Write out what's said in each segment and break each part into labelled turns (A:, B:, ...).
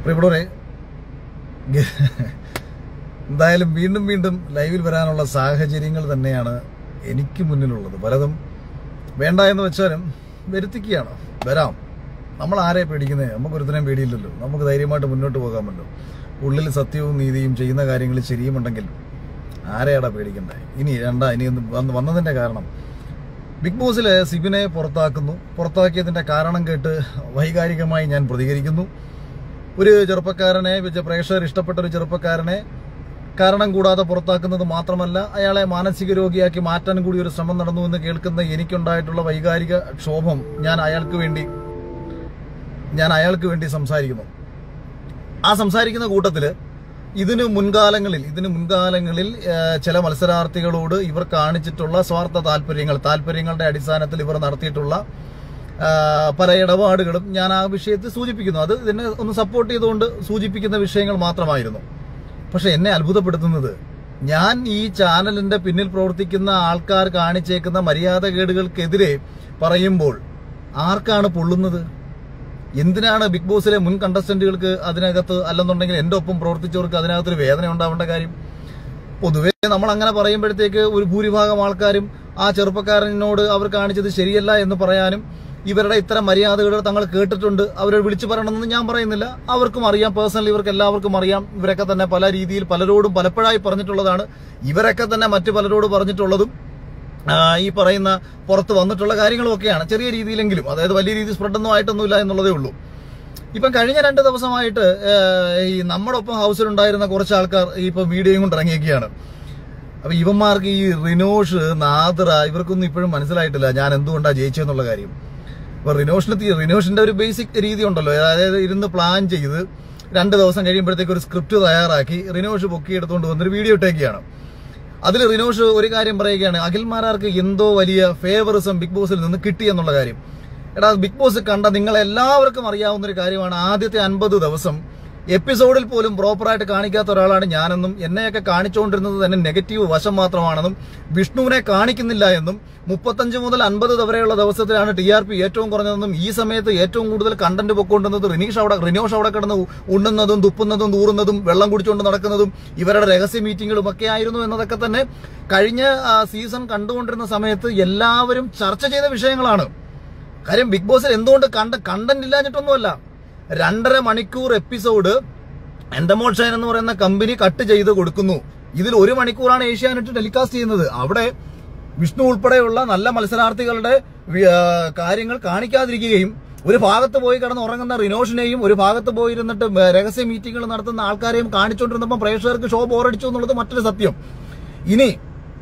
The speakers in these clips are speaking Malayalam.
A: ഇവിടെ എന്തായാലും വീണ്ടും വീണ്ടും ലൈവിൽ വരാനുള്ള സാഹചര്യങ്ങൾ തന്നെയാണ് എനിക്ക് മുന്നിലുള്ളത്. പലതും വേണ്ട എന്ന് വെച്ചാലും വരുത്തിക്കുകയാണ്. വരാം, നമ്മൾ ആരെ പേടിക്കുന്നത്? നമുക്കൊരുത്തനെയും പേടിയില്ലല്ലോ. നമുക്ക് ധൈര്യമായിട്ട് മുന്നോട്ട് പോകാമല്ലോ. ഉള്ളിൽ സത്യവും നീതിയും ചെയ്യുന്ന കാര്യങ്ങൾ ശരിയുമുണ്ടെങ്കിൽ ആരെയാടാ പേടിക്കണ്ടേ? ഇനി വന്നതിന്റെ കാരണം ബിഗ് ബോസില് സിബിനെ പുറത്താക്കിയതിന്റെ കാരണം കേട്ട് വൈകാരികമായി ഞാൻ പ്രതികരിക്കുന്നു. ഒരു ചെറുപ്പക്കാരനെ, പ്രേക്ഷകർ ഇഷ്ടപ്പെട്ട ഒരു ചെറുപ്പക്കാരനെ കാരണം കൂടാതെ പുറത്താക്കുന്നത് മാത്രമല്ല, അയാളെ മാനസിക രോഗിയാക്കി മാറ്റാൻ കൂടി ഒരു ശ്രമം നടന്നു എന്ന് കേൾക്കുന്ന എനിക്കുണ്ടായിട്ടുള്ള വൈകാരിക ക്ഷോഭം ഞാൻ അയാൾക്ക് വേണ്ടി സംസാരിക്കുന്നു. ആ സംസാരിക്കുന്ന കൂട്ടത്തില് ഇതിനു മുൻകാലങ്ങളിൽ ചില മത്സരാർത്ഥികളോട് ഇവർ കാണിച്ചിട്ടുള്ള സ്വാർത്ഥ താല്പര്യങ്ങളുടെ അടിസ്ഥാനത്തിൽ ഇവർ നടത്തിയിട്ടുള്ള പല ഇടപാടുകളും ഞാൻ ആ വിഷയത്തിൽ സൂചിപ്പിക്കുന്നു. അത് ഇതിനെ ഒന്ന് സപ്പോർട്ട് ചെയ്തുകൊണ്ട് സൂചിപ്പിക്കുന്ന വിഷയങ്ങൾ മാത്രമായിരുന്നു. പക്ഷെ എന്നെ അത്ഭുതപ്പെടുത്തുന്നത്, ഞാൻ ഈ ചാനലിന്റെ പിന്നിൽ പ്രവർത്തിക്കുന്ന ആൾക്കാർ കാണിച്ചേക്കുന്ന മര്യാദകേടുകൾക്കെതിരെ പറയുമ്പോൾ ആർക്കാണ് പൊള്ളുന്നത്? എന്തിനാണ് ബിഗ് ബോസിലെ മുൻ കണ്ടസ്റ്റന്റുകൾക്ക് അതിനകത്ത്, അല്ലെന്നുണ്ടെങ്കിൽ എന്റെ ഒപ്പം പ്രവർത്തിച്ചവർക്ക് അതിനകത്തൊരു വേദന ഉണ്ടാവേണ്ട കാര്യം? പൊതുവെ നമ്മൾ അങ്ങനെ പറയുമ്പോഴത്തേക്ക് ഒരു ഭൂരിഭാഗം ആൾക്കാരും ആ ചെറുപ്പക്കാരനോട് അവർ കാണിച്ചത് ശരിയല്ല എന്ന് പറയാനും, ഇവരുടെ ഇത്തരം മര്യാദകൾ തങ്ങൾ കേട്ടിട്ടുണ്ട്, അവരെ വിളിച്ചു പറയണമെന്ന് ഞാൻ പറയുന്നില്ല. അവർക്കും അറിയാം, പേഴ്സണലി ഇവർക്ക് എല്ലാവർക്കും അറിയാം. ഇവരൊക്കെ തന്നെ പല രീതിയിൽ പലരോടും പലപ്പോഴായി പറഞ്ഞിട്ടുള്ളതാണ്. ഇവരൊക്കെ തന്നെ മറ്റു പലരോട് പറഞ്ഞിട്ടുള്ളതും ഈ പറയുന്ന പുറത്ത് വന്നിട്ടുള്ള കാര്യങ്ങളും ഒക്കെയാണ്. ചെറിയ രീതിയിലെങ്കിലും, അതായത് വലിയ രീതിയിൽ സ്പ്രെഡൊന്നും ആയിട്ടൊന്നുമില്ല എന്നുള്ളതേ ഉള്ളൂ. ഇപ്പം കഴിഞ്ഞ 2 ദിവസമായിട്ട് ഈ നമ്മുടെ ഒപ്പം ഹൗസിലുണ്ടായിരുന്ന കുറച്ച് ആൾക്കാർ ഇപ്പൊ വീഡിയോയും കൊണ്ട് ഇറങ്ങിയൊക്കെയാണ്. അപ്പൊ ഇവന്മാർക്ക് ഈ റിനോഷ്, നാദ്ര, ഇവർക്കൊന്നും ഇപ്പോഴും മനസ്സിലായിട്ടില്ല ഞാൻ എന്തുകൊണ്ടാണ് ജയിച്ചതെന്നുള്ള കാര്യം. അപ്പൊ റിനോഷിന്റെ ഒരു ബേസിക് രീതി ഉണ്ടല്ലോ, അതായത് ഇരുന്ന് പ്ലാൻ ചെയ്ത് 2 ദിവസം കഴിയുമ്പോഴത്തേക്ക് ഒരു സ്ക്രിപ്റ്റ് തയ്യാറാക്കി റിനോഷ് പൊക്കിയെടുത്തുകൊണ്ട് വന്നൊരു വീഡിയോ ഇട്ടേക്കാണ്. അതിൽ റിനോഷ് ഒരു കാര്യം പറയുകയാണ്, അഖിൽമാരാർക്ക് എന്തോ വലിയ ഫേവറിസം ബിഗ് ബോസിൽ നിന്ന് കിട്ടിയെന്നുള്ള കാര്യം. എടാ, ബിഗ് ബോസ് കണ്ട നിങ്ങളെല്ലാവർക്കും അറിയാവുന്ന ഒരു കാര്യമാണ്, ആദ്യത്തെ 50 ദിവസം എപ്പിസോഡിൽ പോലും പ്രോപ്പറായിട്ട് കാണിക്കാത്ത ഒരാളാണ് ഞാനെന്നും, എന്നെയൊക്കെ കാണിച്ചുകൊണ്ടിരുന്നത് തന്നെ നെഗറ്റീവ് വശം മാത്രമാണെന്നും, വിഷ്ണുവിനെ കാണിക്കുന്നില്ല എന്നും, 35 മുതൽ 50 വരെയുള്ള ദിവസത്തിലാണ് TRP ഏറ്റവും കുറഞ്ഞതെന്നും, ഈ സമയത്ത് ഏറ്റവും കൂടുതൽ കണ്ടന്റ് പൊക്കൊണ്ടുവന്നത് റിനോഷ് അവിടെ കിടന്ന് ഉണ്ണുന്നതും തുപ്പുന്നതും തൂറുന്നതും വെള്ളം കുടിച്ചുകൊണ്ട് നടക്കുന്നതും ഇവരുടെ രഹസ്യ മീറ്റിങ്ങുകളും ഒക്കെ ആയിരുന്നു എന്നതൊക്കെ തന്നെ കഴിഞ്ഞ സീസൺ കണ്ടുകൊണ്ടിരുന്ന സമയത്ത് എല്ലാവരും ചർച്ച ചെയ്ത വിഷയങ്ങളാണ്. കാര്യം ബിഗ് ബോസിൽ എന്തുകൊണ്ട് കണ്ടന്റ് ഇല്ലാഞ്ഞിട്ടൊന്നുമല്ല. 2.5 മണിക്കൂർ എപ്പിസോഡ് എൻഡമോൾ ഷൈൻ എന്ന് പറയുന്ന കമ്പനി കട്ട് ചെയ്ത് കൊടുക്കുന്നു. ഇതിൽ 1 മണിക്കൂറാണ് ഏഷ്യാനെറ്റ് ടെലികാസ്റ്റ് ചെയ്യുന്നത്. അവിടെ വിഷ്ണു ഉൾപ്പെടെയുള്ള നല്ല മത്സരാർത്ഥികളുടെ കാര്യങ്ങൾ കാണിക്കാതിരിക്കുകയും, ഒരു ഭാഗത്ത് പോയി കിടന്ന് ഉറങ്ങുന്ന റിനോഷിനെയും ഒരു ഭാഗത്ത് പോയിരുന്നിട്ട് രഹസ്യ മീറ്റിംഗുകൾ നടത്തുന്ന ആൾക്കാരെയും കാണിച്ചുകൊണ്ടിരുന്നപ്പോൾ പ്രേക്ഷകർക്ക് ഷോ ബോറടിച്ചു എന്നുള്ളത് മറ്റൊരു സത്യം. ഇനി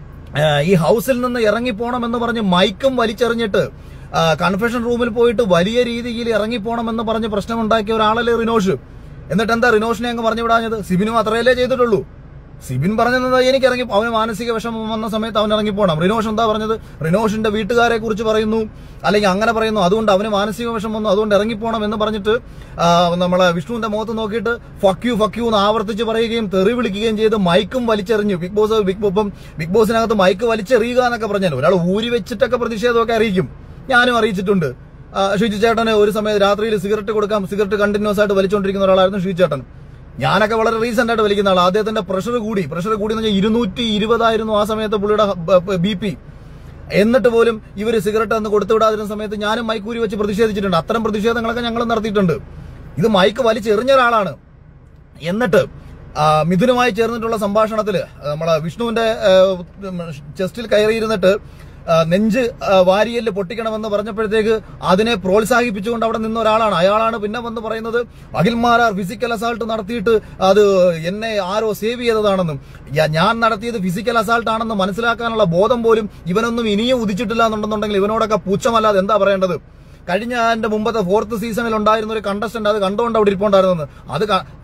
A: ഈ ഹൗസിൽ നിന്ന് ഇറങ്ങിപ്പോണം എന്ന് പറഞ്ഞ് മൈക്കും വലിച്ചെറിഞ്ഞിട്ട് കൺഫെഷൻ റൂമിൽ പോയിട്ട് വലിയ രീതിയിൽ ഇറങ്ങിപ്പോണമെന്ന് പറഞ്ഞ് പ്രശ്നമുണ്ടാക്കിയ ഒരാളല്ലേ റിനോഷ്. എന്നിട്ട് എന്താ റിനോഷിനെ അങ്ങ് പറഞ്ഞു വിടാഞ്ഞത്? സിബിനും അത്രയല്ലേ ചെയ്തിട്ടുള്ളൂ. സിബിൻ പറഞ്ഞത് എനിക്ക് അവന് മാനസിക വിഷമം വന്ന സമയത്ത് അവൻ ഇറങ്ങിപ്പോണം. റിനോഷ് എന്താ പറഞ്ഞത്? റിനോഷിന്റെ വീട്ടുകാരെ കുറിച്ച് പറയുന്നു, അല്ലെങ്കിൽ അങ്ങനെ പറയുന്നു, അതുകൊണ്ട് അവന് മാനസിക വിഷമം വന്നു, അതുകൊണ്ട് ഇറങ്ങിപ്പോണം എന്ന് പറഞ്ഞിട്ട് നമ്മളെ വിഷ്ണുവിന്റെ മുഖത്ത് നോക്കിയിട്ട് ഫക്യു എന്ന് ആവർത്തിച്ച് പറയുകയും തെറി വിളിക്കുകയും ചെയ്ത് മൈക്കും വലിച്ചെറിഞ്ഞു. ബിഗ് ബോസിനകത്ത് മൈക്ക് വലിച്ചെറിയുക എന്നൊക്കെ പറഞ്ഞാൽ ഒരാൾ ഊരി വെച്ചിട്ടൊക്കെ പ്രതിഷേധമൊക്കെ അറിയിക്കും. ഞാനും അറിയിച്ചിട്ടുണ്ട്. ഷിജു ചേട്ടന് ഒരു സമയത്ത് രാത്രിയിൽ സിഗരറ്റ് കണ്ടിന്യൂസ് ആയിട്ട് വലിച്ചുകൊണ്ടിരിക്കുന്ന ഒരാളായിരുന്നു ഷിജു ചേട്ടൻ. ഞാനൊക്കെ വളരെ റീസെന്റ് ആയിട്ട് വലിക്കുന്ന ആൾ. അദ്ദേഹത്തിന്റെ പ്രഷർ കൂടി എന്ന് പറഞ്ഞാൽ 220 ആയിരുന്നു ആ സമയത്ത് പുള്ളിയുടെ BP. എന്നിട്ട് പോലും ഇവര് സിഗരറ്റ് അന്ന് കൊടുത്തുവിടാതിരുന്ന സമയത്ത് ഞാനും മൈക്കൂരി വെച്ച് പ്രതിഷേധിച്ചിട്ടുണ്ട്. അത്തരം പ്രതിഷേധങ്ങളൊക്കെ ഞങ്ങൾ നടത്തിയിട്ടുണ്ട്. ഇത് മൈക്ക് വലിച്ചെറിഞ്ഞ ഒരാളാണ്. എന്നിട്ട് മിഥുനുമായി ചേർന്നിട്ടുള്ള സംഭാഷണത്തില് നമ്മളെ വിഷ്ണുവിന്റെ ചെസ്റ്റിൽ കയറിയിരുന്നിട്ട് നെഞ്ച് വാരിയല് പൊട്ടിക്കണമെന്ന് പറഞ്ഞപ്പോഴത്തേക്ക് അതിനെ പ്രോത്സാഹിപ്പിച്ചുകൊണ്ട് അവിടെ നിന്ന ഒരാളാണ്. അയാളാണ് പിന്നെ വന്ന് പറയുന്നത് അഖിൽമാരാർ ഫിസിക്കൽ അസാൾട്ട് നടത്തിയിട്ട് അത് എന്നെ ആരോ സേവ് ചെയ്തതാണെന്നും, ഞാൻ നടത്തിയത് ഫിസിക്കൽ അസാൾട്ട് ആണെന്ന് മനസ്സിലാക്കാനുള്ള ബോധം പോലും ഇവനൊന്നും ഇനിയും ഉദിച്ചിട്ടില്ല എന്നുണ്ടെന്നുണ്ടെങ്കിൽ ഇവനോടൊക്കെ പുച്ഛമല്ലാതെ എന്താ പറയേണ്ടത്? കഴിഞ്ഞ എന്റെ മുമ്പത്തെ 4th സീസണിൽ ഉണ്ടായിരുന്ന ഒരു കണ്ടസ്റ്റന്റ് അത് കണ്ടുകൊണ്ട് അവിടെ ഇരിപ്പുണ്ടായിരുന്നത്. അത്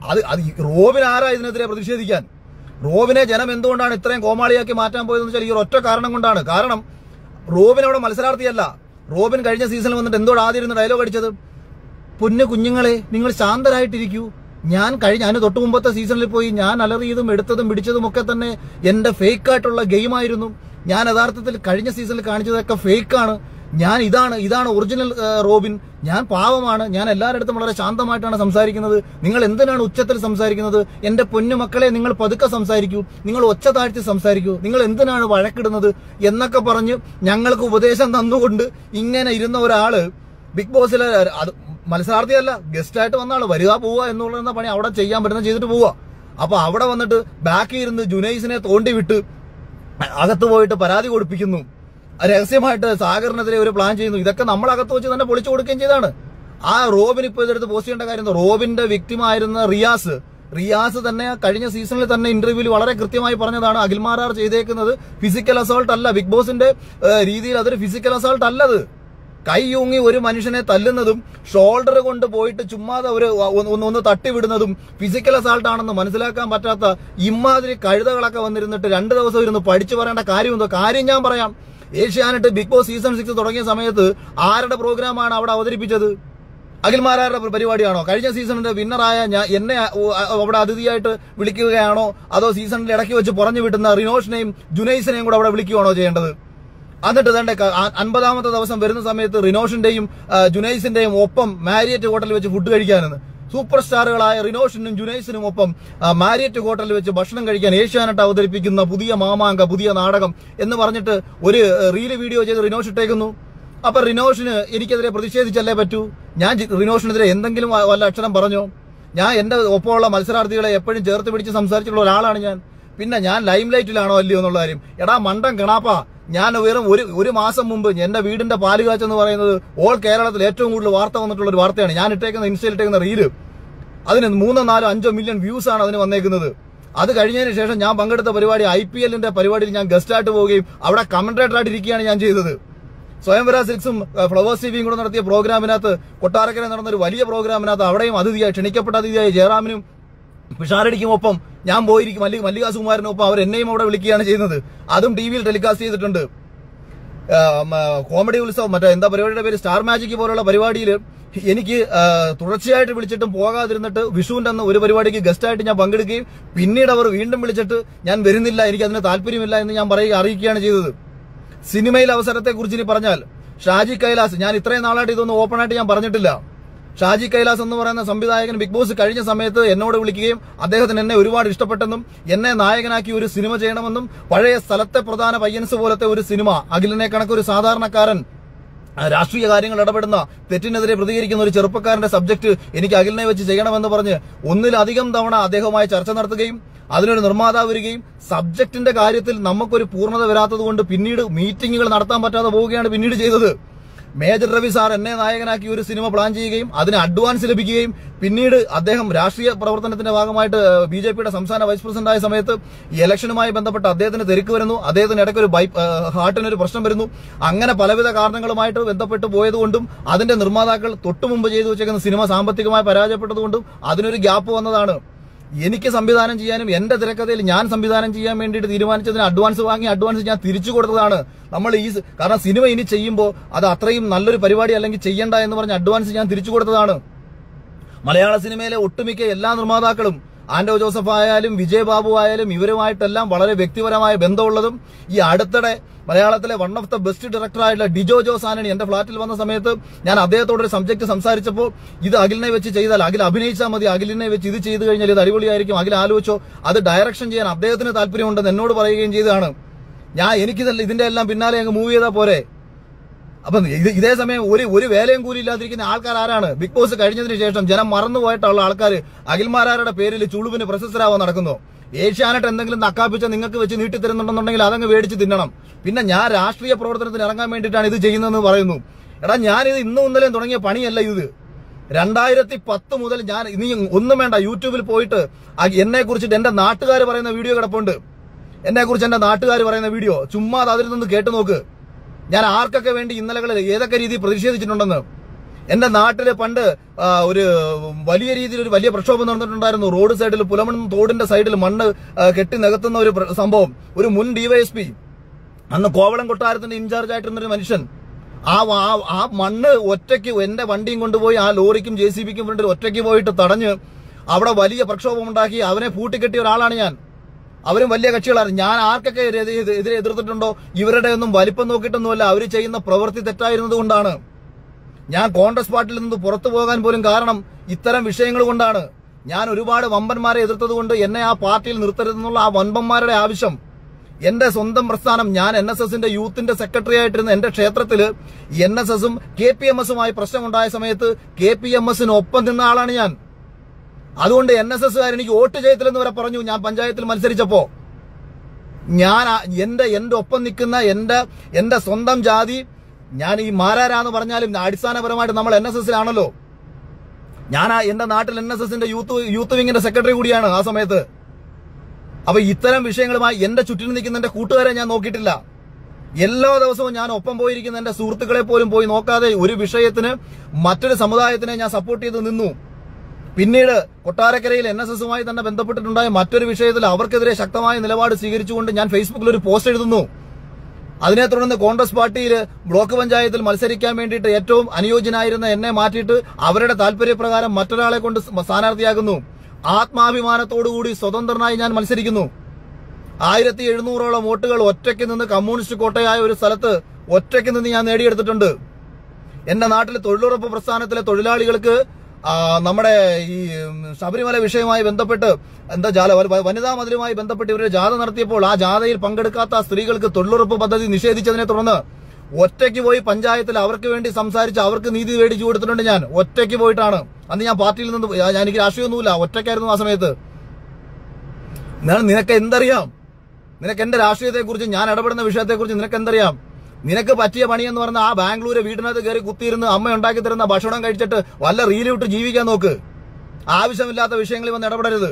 A: റോബിൻ ആരാ ഇതിനെതിരെ പ്രതിഷേധിക്കാൻ? റോബിനെ ജനം എന്തുകൊണ്ടാണ് ഇത്രയും കോമാളിയാക്കി മാറ്റാൻ പോയതെന്ന് വെച്ചാൽ ഈ ഒറ്റ കാരണം കൊണ്ടാണ്. കാരണം റോബിൻ അവിടെ മത്സരാർത്ഥിയല്ല. റോബിൻ കഴിഞ്ഞ സീസണിൽ വന്നിട്ട് എന്തോട് ആദ്യം ഇരുന്ന് ഡയലോഗ് അടിച്ചത്? പൊന്നു കുഞ്ഞുങ്ങളെ, നിങ്ങൾ ശാന്തരായിട്ടിരിക്കൂ. അതിന് തൊട്ട് മുമ്പത്തെ സീസണിൽ പോയി ഞാൻ അലറിയതും എടുത്തതും പിടിച്ചതും ഒക്കെ തന്നെ എന്റെ ഫേക്ക് ആയിട്ടുള്ള ഗെയിമായിരുന്നു. ഞാൻ യഥാർത്ഥത്തിൽ കഴിഞ്ഞ സീസണിൽ കാണിച്ചതൊക്കെ ഫേക്കാണ്. ഇതാണ് ഒറിജിനൽ റോബിൻ, ഞാൻ പാവമാണ്, ഞാൻ എല്ലാവരുടെ അടുത്തും വളരെ ശാന്തമായിട്ടാണ് സംസാരിക്കുന്നത്, നിങ്ങൾ എന്തിനാണ് ഉച്ചത്തിൽ സംസാരിക്കുന്നത്, എന്റെ പൊന്നു മക്കളെ നിങ്ങൾ പതുക്കെ സംസാരിക്കൂ, നിങ്ങൾ ഒച്ച താഴ്ത്തി സംസാരിക്കൂ, നിങ്ങൾ എന്തിനാണ് വഴക്കിടുന്നത് എന്നൊക്കെ പറഞ്ഞ് ഞങ്ങൾക്ക് ഉപദേശം തന്നുകൊണ്ട് ഇങ്ങനെ ഇരുന്ന ഒരാള് ബിഗ് ബോസിലെ മത്സരാർത്ഥിയല്ല, ഗസ്റ്റായിട്ട് വന്നാണ്, വരിക പോവുക എന്നുള്ള പണി അവിടെ ചെയ്യാൻ പറ്റുന്ന ചെയ്തിട്ട് പോവുക. അപ്പൊ അവിടെ വന്നിട്ട് ബാക്കിൽ ഇരുന്ന് ജുനൈസിനെ തോണ്ടി വിട്ട് അകത്ത് പോയിട്ട് പരാതി കൊടുപ്പിക്കുന്നു, രഹസ്യമായിട്ട് സാഗറിനെതിരെ ഒരു പ്ലാൻ ചെയ്യുന്നു. ഇതൊക്കെ നമ്മളകത്ത് വെച്ച് തന്നെ പൊളിച്ചു കൊടുക്കുകയും ചെയ്താണ്. ആ റോബിൻ ഇപ്പൊ ഇതെടുത്ത് പോസ്റ്റ് ചെയ്യേണ്ട കാര്യം, റോബിന്റെ വിക്ടിമായിരുന്ന റിയാസ് തന്നെ കഴിഞ്ഞ സീസണിൽ തന്നെ ഇന്റർവ്യൂവിൽ വളരെ കൃത്യമായി പറഞ്ഞതാണ്, അഖിൽമാരാർ ചെയ്തേക്കുന്നത് ഫിസിക്കൽ അസോൾട്ട് അല്ല, ബിഗ് ബോസിന്റെ രീതിയിൽ അതൊരു ഫിസിക്കൽ അസോൾട്ട് അല്ലത്. കൈയൂങ്ങി ഒരു മനുഷ്യനെ തല്ലുന്നതും ഷോൾഡർ കൊണ്ട് പോയിട്ട് ചുമ്മാതെ ഒന്ന് തട്ടിവിടുന്നതും ഫിസിക്കൽ അസാൾട്ട് ആണെന്ന് മനസ്സിലാക്കാൻ പറ്റാത്ത ഇമാതിരി കഴുതകളൊക്കെ വന്നിരുന്നിട്ട് 2 ദിവസം ഇരുന്ന് പഠിച്ചു പറയേണ്ട കാര്യമെന്തോ? കാര്യം ഞാൻ പറയാം. ഏഷ്യാനെറ്റ് ബിഗ് ബോസ് സീസൺ 6 തുടങ്ങിയ സമയത്ത് ആരുടെ പ്രോഗ്രാമാണ് അവിടെ അവതരിപ്പിച്ചത്? അഖിൽമാരാരുടെ പരിപാടിയാണോ? കഴിഞ്ഞ സീസണിന്റെ വിന്നറായ എന്നെ അവിടെ അതിഥിയായിട്ട് വിളിക്കുകയാണോ, അതോ സീസണിൽ ഇടയ്ക്ക് വെച്ച് പറഞ്ഞു വിട്ടുന്ന റിനോഷിനെയും ജുനൈസിനെയും കൂടെ അവിടെ വിളിക്കുകയാണോ ചെയ്യേണ്ടത്? എന്നിട്ട് തന്നെ 50ാമത്തെ ദിവസം വരുന്ന സമയത്ത് റിനോഷിന്റെയും ജുനൈസിന്റെയും ഒപ്പം മാരിയറ്റ് ഹോട്ടലിൽ വെച്ച് ഫുഡ് കഴിക്കാനെന്ന്, സൂപ്പർ സ്റ്റാറുകളായ റിനോഷിനും ജുനൈസിനും ഒപ്പം മാരിയറ്റ് ഹോട്ടലിൽ വെച്ച് ഭക്ഷണം കഴിക്കാൻ ഏഷ്യാനെറ്റ് അവതരിപ്പിക്കുന്ന പുതിയ മാമാങ്ക, പുതിയ നാടകം എന്ന് പറഞ്ഞിട്ട് ഒരു റീല് വീഡിയോ ചെയ്ത് റിനോഷ് ഇട്ടേക്കുന്നു. അപ്പൊ റിനോഷിന് എനിക്കെതിരെ പ്രതിഷേധിച്ചല്ലേ പറ്റൂ? ഞാൻ റിനോഷിനെതിരെ എന്തെങ്കിലും വല്ല അക്ഷരം പറഞ്ഞോ? ഞാൻ എന്റെ ഒപ്പമുള്ള മത്സരാർത്ഥികളെ എപ്പോഴും ചേർത്ത് പിടിച്ച് സംസാരിച്ചിട്ടുള്ള ഒരാളാണ് ഞാൻ. പിന്നെ ഞാൻ ലൈം ലൈറ്റിലാണോ അല്ലയോ എന്നുള്ള കാര്യം, എടാ മണ്ടൻ കിണാപ്പാ, ഞാൻ വെറും ഒരു മാസം മുമ്പ് എന്റെ വീടിന്റെ പാലുകാച്ച് എന്ന് പറയുന്നത് ഓൾ കേരളത്തിൽ ഏറ്റവും കൂടുതൽ വാർത്ത വന്നിട്ടുള്ള ഒരു വാർത്തയാണ്. ഞാൻ ഇൻസ്റ്റയിൽ ഇട്ടേക്കുന്ന റീല്, അതിന് 3, 4, 5 മില്യൺ വ്യൂസ് ആണ് അതിന് വന്നേക്കുന്നത്. അത് കഴിഞ്ഞതിന് ശേഷം ഞാൻ പങ്കെടുത്ത പരിപാടി IPL-ന്റെ പരിപാടിയിൽ ഞാൻ ഗസ്റ്റായിട്ട് പോവുകയും അവിടെ കമന്റേറ്ററായിട്ട് ഇരിക്കുകയാണ് ഞാൻ ചെയ്തത്. സ്വയംവര സിൽക്സും ഫ്ലവേഴ്സ് ടിവിയും കൂടെ നടത്തിയ പ്രോഗ്രാമിനകത്ത്, കൊട്ടാരക്കര നടന്നൊരു വലിയ പ്രോഗ്രാമിനകത്ത് അവിടെയും ക്ഷണിക്കപ്പെട്ട അതിഥിയായ ജയറാമിനും പിഷാരടിക്കും ഒപ്പം ഞാൻ പോയിരിക്കും, മല്ലികാ സുകുമാരനൊപ്പം അവർ എന്നെയും അവിടെ വിളിക്കുകയാണ് ചെയ്യുന്നത്. അതും ടിവിയിൽ ടെലികാസ്റ്റ് ചെയ്തിട്ടുണ്ട്. കോമഡി ഉത്സവം, എന്താ പരിപാടിയുടെ പേര്, സ്റ്റാർ മാജിക് പോലുള്ള പരിപാടിയിൽ എനിക്ക് തുടർച്ചയായിട്ട് വിളിച്ചിട്ടും പോകാതിരുന്നിട്ട് വിഷുവിന്റെ അന്ന് ഒരു പരിപാടിക്ക് ഗസ്റ്റായിട്ട് ഞാൻ പങ്കെടുക്കുകയും പിന്നീട് അവർ വീണ്ടും വിളിച്ചിട്ട് ഞാൻ വരുന്നില്ല, എനിക്ക് അതിന് താല്പര്യമില്ല എന്ന് ഞാൻ അറിയിക്കുകയാണ് ചെയ്തത്. സിനിമയിൽ അവസരത്തെ കുറിച്ച് ഇനി പറഞ്ഞാൽ, ഷാജി കൈലാസ്, ഞാൻ ഇത്രയും നാളായിട്ട് ഇതൊന്നും ഓപ്പൺ ആയിട്ട് ഞാൻ പറഞ്ഞിട്ടില്ല. ഷാജി കൈലാസ് എന്ന് പറയുന്ന സംവിധായകൻ ബിഗ് ബോസ് കഴിഞ്ഞ സമയത്ത് എന്നോട് വിളിക്കുകയും അദ്ദേഹത്തിന് എന്നെ ഒരുപാട് ഇഷ്ടപ്പെട്ടെന്നും എന്നെ നായകനാക്കി ഒരു സിനിമ ചെയ്യണമെന്നും, പഴയ സ്ഥലത്തെ പ്രധാന പയ്യൻസ് പോലത്തെ ഒരു സിനിമ, അഖിലിനെ കണക്കൊരു സാധാരണക്കാരൻ രാഷ്ട്രീയ കാര്യങ്ങൾ ഇടപെടുന്ന, തെറ്റിനെതിരെ പ്രതികരിക്കുന്ന ഒരു ചെറുപ്പക്കാരന്റെ സബ്ജക്ട് എനിക്ക് അഖിലിനെ വെച്ച് ചെയ്യണമെന്ന് പറഞ്ഞ് ഒന്നിലധികം തവണ അദ്ദേഹവുമായി ചർച്ച നടത്തുകയും അതിനൊരു നിർമ്മാതാവ് വരികയും സബ്ജക്റ്റിന്റെ കാര്യത്തിൽ നമുക്കൊരു പൂർണ്ണത വരാത്തത് കൊണ്ട് പിന്നീട് മീറ്റിംഗുകൾ നടത്താൻ പറ്റാതെ പോവുകയാണ് പിന്നീട് ചെയ്തത്. മേജർ രവി സാർ എന്നെ നായകനാക്കി ഒരു സിനിമ പ്ലാൻ ചെയ്യുകയും അതിന് അഡ്വാൻസ് ലഭിക്കുകയും പിന്നീട് അദ്ദേഹം രാഷ്ട്രീയ പ്രവർത്തനത്തിന്റെ ഭാഗമായിട്ട് BJPയുടെ സംസ്ഥാന വൈസ് പ്രസിഡന്റായ സമയത്ത് ഈ ഇലക്ഷനുമായി ബന്ധപ്പെട്ട് അദ്ദേഹത്തിന് തിരക്ക് വരുന്നു, അദ്ദേഹത്തിന് ഇടയ്ക്ക് ഒരു ഹാർട്ടിനൊരു പ്രശ്നം വരുന്നു. അങ്ങനെ പലവിധ കാരണങ്ങളുമായിട്ട് ബന്ധപ്പെട്ട് പോയതുകൊണ്ടും അതിന്റെ നിർമ്മാതാക്കൾ തൊട്ടുമുമ്പ് ചെയ്തു വെച്ചേക്കുന്ന സിനിമ സാമ്പത്തികമായി പരാജയപ്പെട്ടതുകൊണ്ടും അതിനൊരു ഗ്യാപ്പ് വന്നതാണ്. എനിക്ക് സംവിധാനം ചെയ്യാനും എന്റെ തിരക്കഥയിൽ ഞാൻ സംവിധാനം ചെയ്യാൻ വേണ്ടിയിട്ട് തീരുമാനിച്ചതിന് അഡ്വാൻസ് വാങ്ങി അഡ്വാൻസ് ഞാൻ തിരിച്ചു കൊടുത്തതാണ്. നമ്മൾ കാരണം സിനിമ ഇനി ചെയ്യുമ്പോൾ അത് അത്രയും നല്ലൊരു പരിപാടി അല്ലെങ്കിൽ ചെയ്യണ്ട എന്ന് പറഞ്ഞ അഡ്വാൻസ് ഞാൻ തിരിച്ചു കൊടുത്തതാണ്. മലയാള സിനിമയിലെ ഒട്ടുമിക്ക എല്ലാ നിർമ്മാതാക്കളും, ആന്റോ ജോസഫ് ആയാലും വിജയ് ബാബു ആയാലും ഇവരുമായിട്ടെല്ലാം വളരെ വ്യക്തിപരമായ ബന്ധമുള്ളതും, ഈ അടുത്തിടെ മലയാളത്തിലെ വൺ ഓഫ് ദ ബെസ്റ്റ് ഡയറക്ടറായിട്ടുള്ള ഡിജോ ജോസ് ആന്റണി എന്റെ ഫ്ളാറ്റിൽ വന്ന സമയത്ത് ഞാൻ അദ്ദേഹത്തോടൊരു സബ്ജക്ട് സംസാരിച്ചപ്പോൾ, ഇത് അഖിലിനെ വെച്ച് ചെയ്താൽ, അഖിൽ അഭിനയിച്ചാൽ മതി, അഖിലിനെ വെച്ച് ഇത് ചെയ്തു കഴിഞ്ഞാൽ ഇത് അടിപൊളിയായിരിക്കും, അഖിൽ ആലോചിച്ചോ, അത് ഡയറക്ഷൻ ചെയ്യാൻ അദ്ദേഹത്തിന് താല്പര്യമുണ്ടെന്ന് എന്നോട് പറയുകയും ചെയ്തതാണ്. എനിക്കിതല്ല, ഇതിന്റെ എല്ലാം പിന്നാലെ അങ്ങ് മൂവ് ചെയ്താൽ പോരെ. അപ്പൊ ഇതേ സമയം ഒരു വേലയും കൂലി ഇല്ലാതിരിക്കുന്ന ആൾക്കാർ ആരാണ്? ബിഗ് ബോസ് കഴിഞ്ഞതിന് ശേഷം ജനം മറന്നുപോയിട്ടുള്ള ആൾക്കാർ അഖിൽമാരാരുടെ പേരിൽ ചുളുവിന് പ്രശസ്തരാവാൻ നടക്കുന്നു. ഏഷ്യാനെറ്റ് എന്തെങ്കിലും നക്കാപ്പിച്ച നിങ്ങൾക്ക് വെച്ച് നീട്ടിത്തരുന്നുണ്ടെന്നുണ്ടെങ്കിൽ അതങ്ങ് മേടിച്ച് തിന്നണം. പിന്നെ ഞാൻ രാഷ്ട്രീയ പ്രവർത്തനത്തിന് ഇറങ്ങാൻ വേണ്ടിയിട്ടാണ് ഇത് ചെയ്യുന്നതെന്ന് പറയുന്നു. എടാ, ഞാനിത് ഇന്നും ഇന്നലെയും തുടങ്ങിയ പണിയല്ല ഇത്. 2010 മുതൽ ഞാൻ, നീ ഒന്നും വേണ്ട, യൂട്യൂബിൽ പോയിട്ട് എന്നെ കുറിച്ചിട്ട് എന്റെ നാട്ടുകാർ പറയുന്ന വീഡിയോ കിടപ്പുണ്ട്. എന്നെ കുറിച്ച് എന്റെ നാട്ടുകാർ പറയുന്ന വീഡിയോ ചുമ്മാ അതിൽ നിന്ന് കേട്ടു നോക്ക്. ഞാൻ ആർക്കൊക്കെ വേണ്ടി ഇന്നലകളിൽ ഏതൊക്കെ രീതിയിൽ പ്രതിഷേധിച്ചിട്ടുണ്ടെന്ന്. എന്റെ നാട്ടില് പണ്ട് ഒരു വലിയ രീതിയിൽ ഒരു വലിയ പ്രക്ഷോഭം നടന്നിട്ടുണ്ടായിരുന്നു. റോഡ് സൈഡിൽ, പുലമൺ തോടിന്റെ സൈഡിൽ മണ്ണ് കെട്ടി നികത്തുന്ന ഒരു സംഭവം. ഒരു മുൻ DYSP, അന്ന് കോവളം കൊട്ടാരത്തിന്റെ ഇൻചാർജ് ആയിട്ടിരുന്നൊരു മനുഷ്യൻ, ആ മണ്ണ് ഒറ്റയ്ക്ക് എന്റെ വണ്ടിയും കൊണ്ടുപോയി ആ ലോറിക്കും JCBക്കും വേണ്ടി ഒറ്റയ്ക്ക് പോയിട്ട് തടഞ്ഞ് അവിടെ വലിയ പ്രക്ഷോഭം ഉണ്ടാക്കി അവനെ പൂട്ടിക്കെട്ടിയ ഒരാളാണ് ഞാൻ. അവരും വലിയ കക്ഷികളാണ്. ഞാൻ ആർക്കൊക്കെ എതിരെ എതിർത്തിട്ടുണ്ടോ ഇവരുടെ ഒന്നും വലിപ്പം നോക്കിയിട്ടൊന്നുമല്ല, അവർ ചെയ്യുന്ന പ്രവൃത്തി തെറ്റായിരുന്നത് കൊണ്ടാണ്. ഞാൻ കോൺഗ്രസ് പാർട്ടിയിൽ നിന്ന് പുറത്തു പോകാൻ പോലും കാരണം ഇത്തരം വിഷയങ്ങൾ കൊണ്ടാണ്. ഞാൻ ഒരുപാട് വമ്പന്മാരെ എതിർത്തത് കൊണ്ട് എന്നെ ആ പാർട്ടിയിൽ നിർത്തരുതെന്നുള്ള ആ വമ്പന്മാരുടെ ആവശ്യം. എന്റെ സ്വന്തം പ്രസ്ഥാനം, ഞാൻ NSSന്റെ യൂത്തിന്റെ സെക്രട്ടറി ആയിട്ടിരുന്ന എന്റെ ക്ഷേത്രത്തില് NSSും KPMSുമായി പ്രശ്നമുണ്ടായ സമയത്ത് KPMSനൊപ്പം നിന്ന ആളാണ് ഞാൻ. അതുകൊണ്ട് NSSകാർ എനിക്ക് വോട്ട് ചെയ്യത്തില്ലെന്ന് വരെ പറഞ്ഞു ഞാൻ പഞ്ചായത്തിൽ മത്സരിച്ചപ്പോ. ഞാൻ എന്റെ ഒപ്പം നിൽക്കുന്ന എന്റെ സ്വന്തം ജാതി, ഞാൻ ഈ മാരാരാന്ന് പറഞ്ഞാലും അടിസ്ഥാനപരമായിട്ട് നമ്മൾ NSSലാണല്ലോ. ഞാൻ എന്റെ നാട്ടിൽ NSSന്റെ യൂത്ത് വിങ്ങിന്റെ സെക്രട്ടറി കൂടിയാണ് ആ സമയത്ത്. അപ്പൊ ഇത്തരം വിഷയങ്ങളുമായി എന്റെ ചുറ്റിനും നിൽക്കുന്ന എന്റെ കൂട്ടുകാരെ ഞാൻ നോക്കിയിട്ടില്ല. എല്ലാ ദിവസവും ഞാൻ ഒപ്പം പോയിരിക്കുന്ന എന്റെ സുഹൃത്തുക്കളെ പോലും പോയി നോക്കാതെ ഒരു വിഷയത്തിന് മറ്റൊരു സമുദായത്തിനെ ഞാൻ സപ്പോർട്ട് ചെയ്ത് നിന്നു. പിന്നീട് കൊട്ടാരക്കരയിൽ NSSുമായി തന്നെ ബന്ധപ്പെട്ടിട്ടുണ്ടായ മറ്റൊരു വിഷയത്തിൽ അവർക്കെതിരെ ശക്തമായ നിലപാട് സ്വീകരിച്ചുകൊണ്ട് ഞാൻ ഫേസ്ബുക്കിൽ ഒരു പോസ്റ്റ് എഴുതുന്നു. അതിനെ തുടർന്ന് കോൺഗ്രസ് പാർട്ടിയിൽ ബ്ലോക്ക് പഞ്ചായത്തിൽ മത്സരിക്കാൻ വേണ്ടിയിട്ട് ഏറ്റവും അനുയോജ്യനായിരുന്ന എന്നെ മാറ്റിയിട്ട് അവരുടെ താല്പര്യപ്രകാരം മറ്റൊരാളെ കൊണ്ട് സ്ഥാനാർത്ഥിയാകുന്നു. ആത്മാഭിമാനത്തോടുകൂടി സ്വതന്ത്രനായി ഞാൻ മത്സരിക്കുന്നു. 1700ഓളം വോട്ടുകൾ ഒറ്റയ്ക്ക് നിന്ന് കമ്മ്യൂണിസ്റ്റ് കോട്ടയായ ഒരു സ്ഥലത്ത് ഒറ്റയ്ക്ക് നിന്ന് ഞാൻ നേടിയെടുത്തിട്ടുണ്ട്. എന്റെ നാട്ടിലെ തൊഴിലുറപ്പ് പ്രസ്ഥാനത്തിലെ തൊഴിലാളികൾക്ക് നമ്മുടെ ഈ ശബരിമല വിഷയവുമായി ബന്ധപ്പെട്ട് വനിതാ മതിലുമായി ബന്ധപ്പെട്ട് ഇവരുടെ ജാഥ നടത്തിയപ്പോൾ ആ ജാഥയിൽ പങ്കെടുക്കാത്ത സ്ത്രീകൾക്ക് തൊഴിലുറപ്പ് പദ്ധതി നിഷേധിച്ചതിനെ തുടർന്ന് ഒറ്റയ്ക്ക് പോയി പഞ്ചായത്തിൽ അവർക്ക് വേണ്ടി സംസാരിച്ച് അവർക്ക് നീതി മേടിച്ചു കൊടുത്തിട്ടുണ്ട്. ഞാൻ ഒറ്റയ്ക്ക് പോയിട്ടാണ്. അന്ന് ഞാൻ പാർട്ടിയിൽ നിന്ന് എനിക്ക് രാഷ്ട്രീയമൊന്നുമില്ല, ഒറ്റയ്ക്കായിരുന്നു ആ സമയത്ത്. നിനക്ക് എന്തറിയാം? നിനക്ക് എന്റെ രാഷ്ട്രീയത്തെക്കുറിച്ച്, ഞാൻ ഇടപെടുന്ന വിഷയത്തെക്കുറിച്ച് നിനക്ക് എന്തറിയാം? നിനക്ക് പറ്റിയ പണിയെന്ന് പറഞ്ഞ ആ ബാംഗ്ലൂര് വീടിനകത്ത് കയറി കുത്തിയിരുന്ന് അമ്മ ഉണ്ടാക്കി തരുന്ന ഭക്ഷണം കഴിച്ചിട്ട് വല്ല റീലിട്ട് ജീവിക്കാൻ നോക്ക്. ആവശ്യമില്ലാത്ത വിഷയങ്ങളിൽ വന്ന് ഇടപെടരുത്.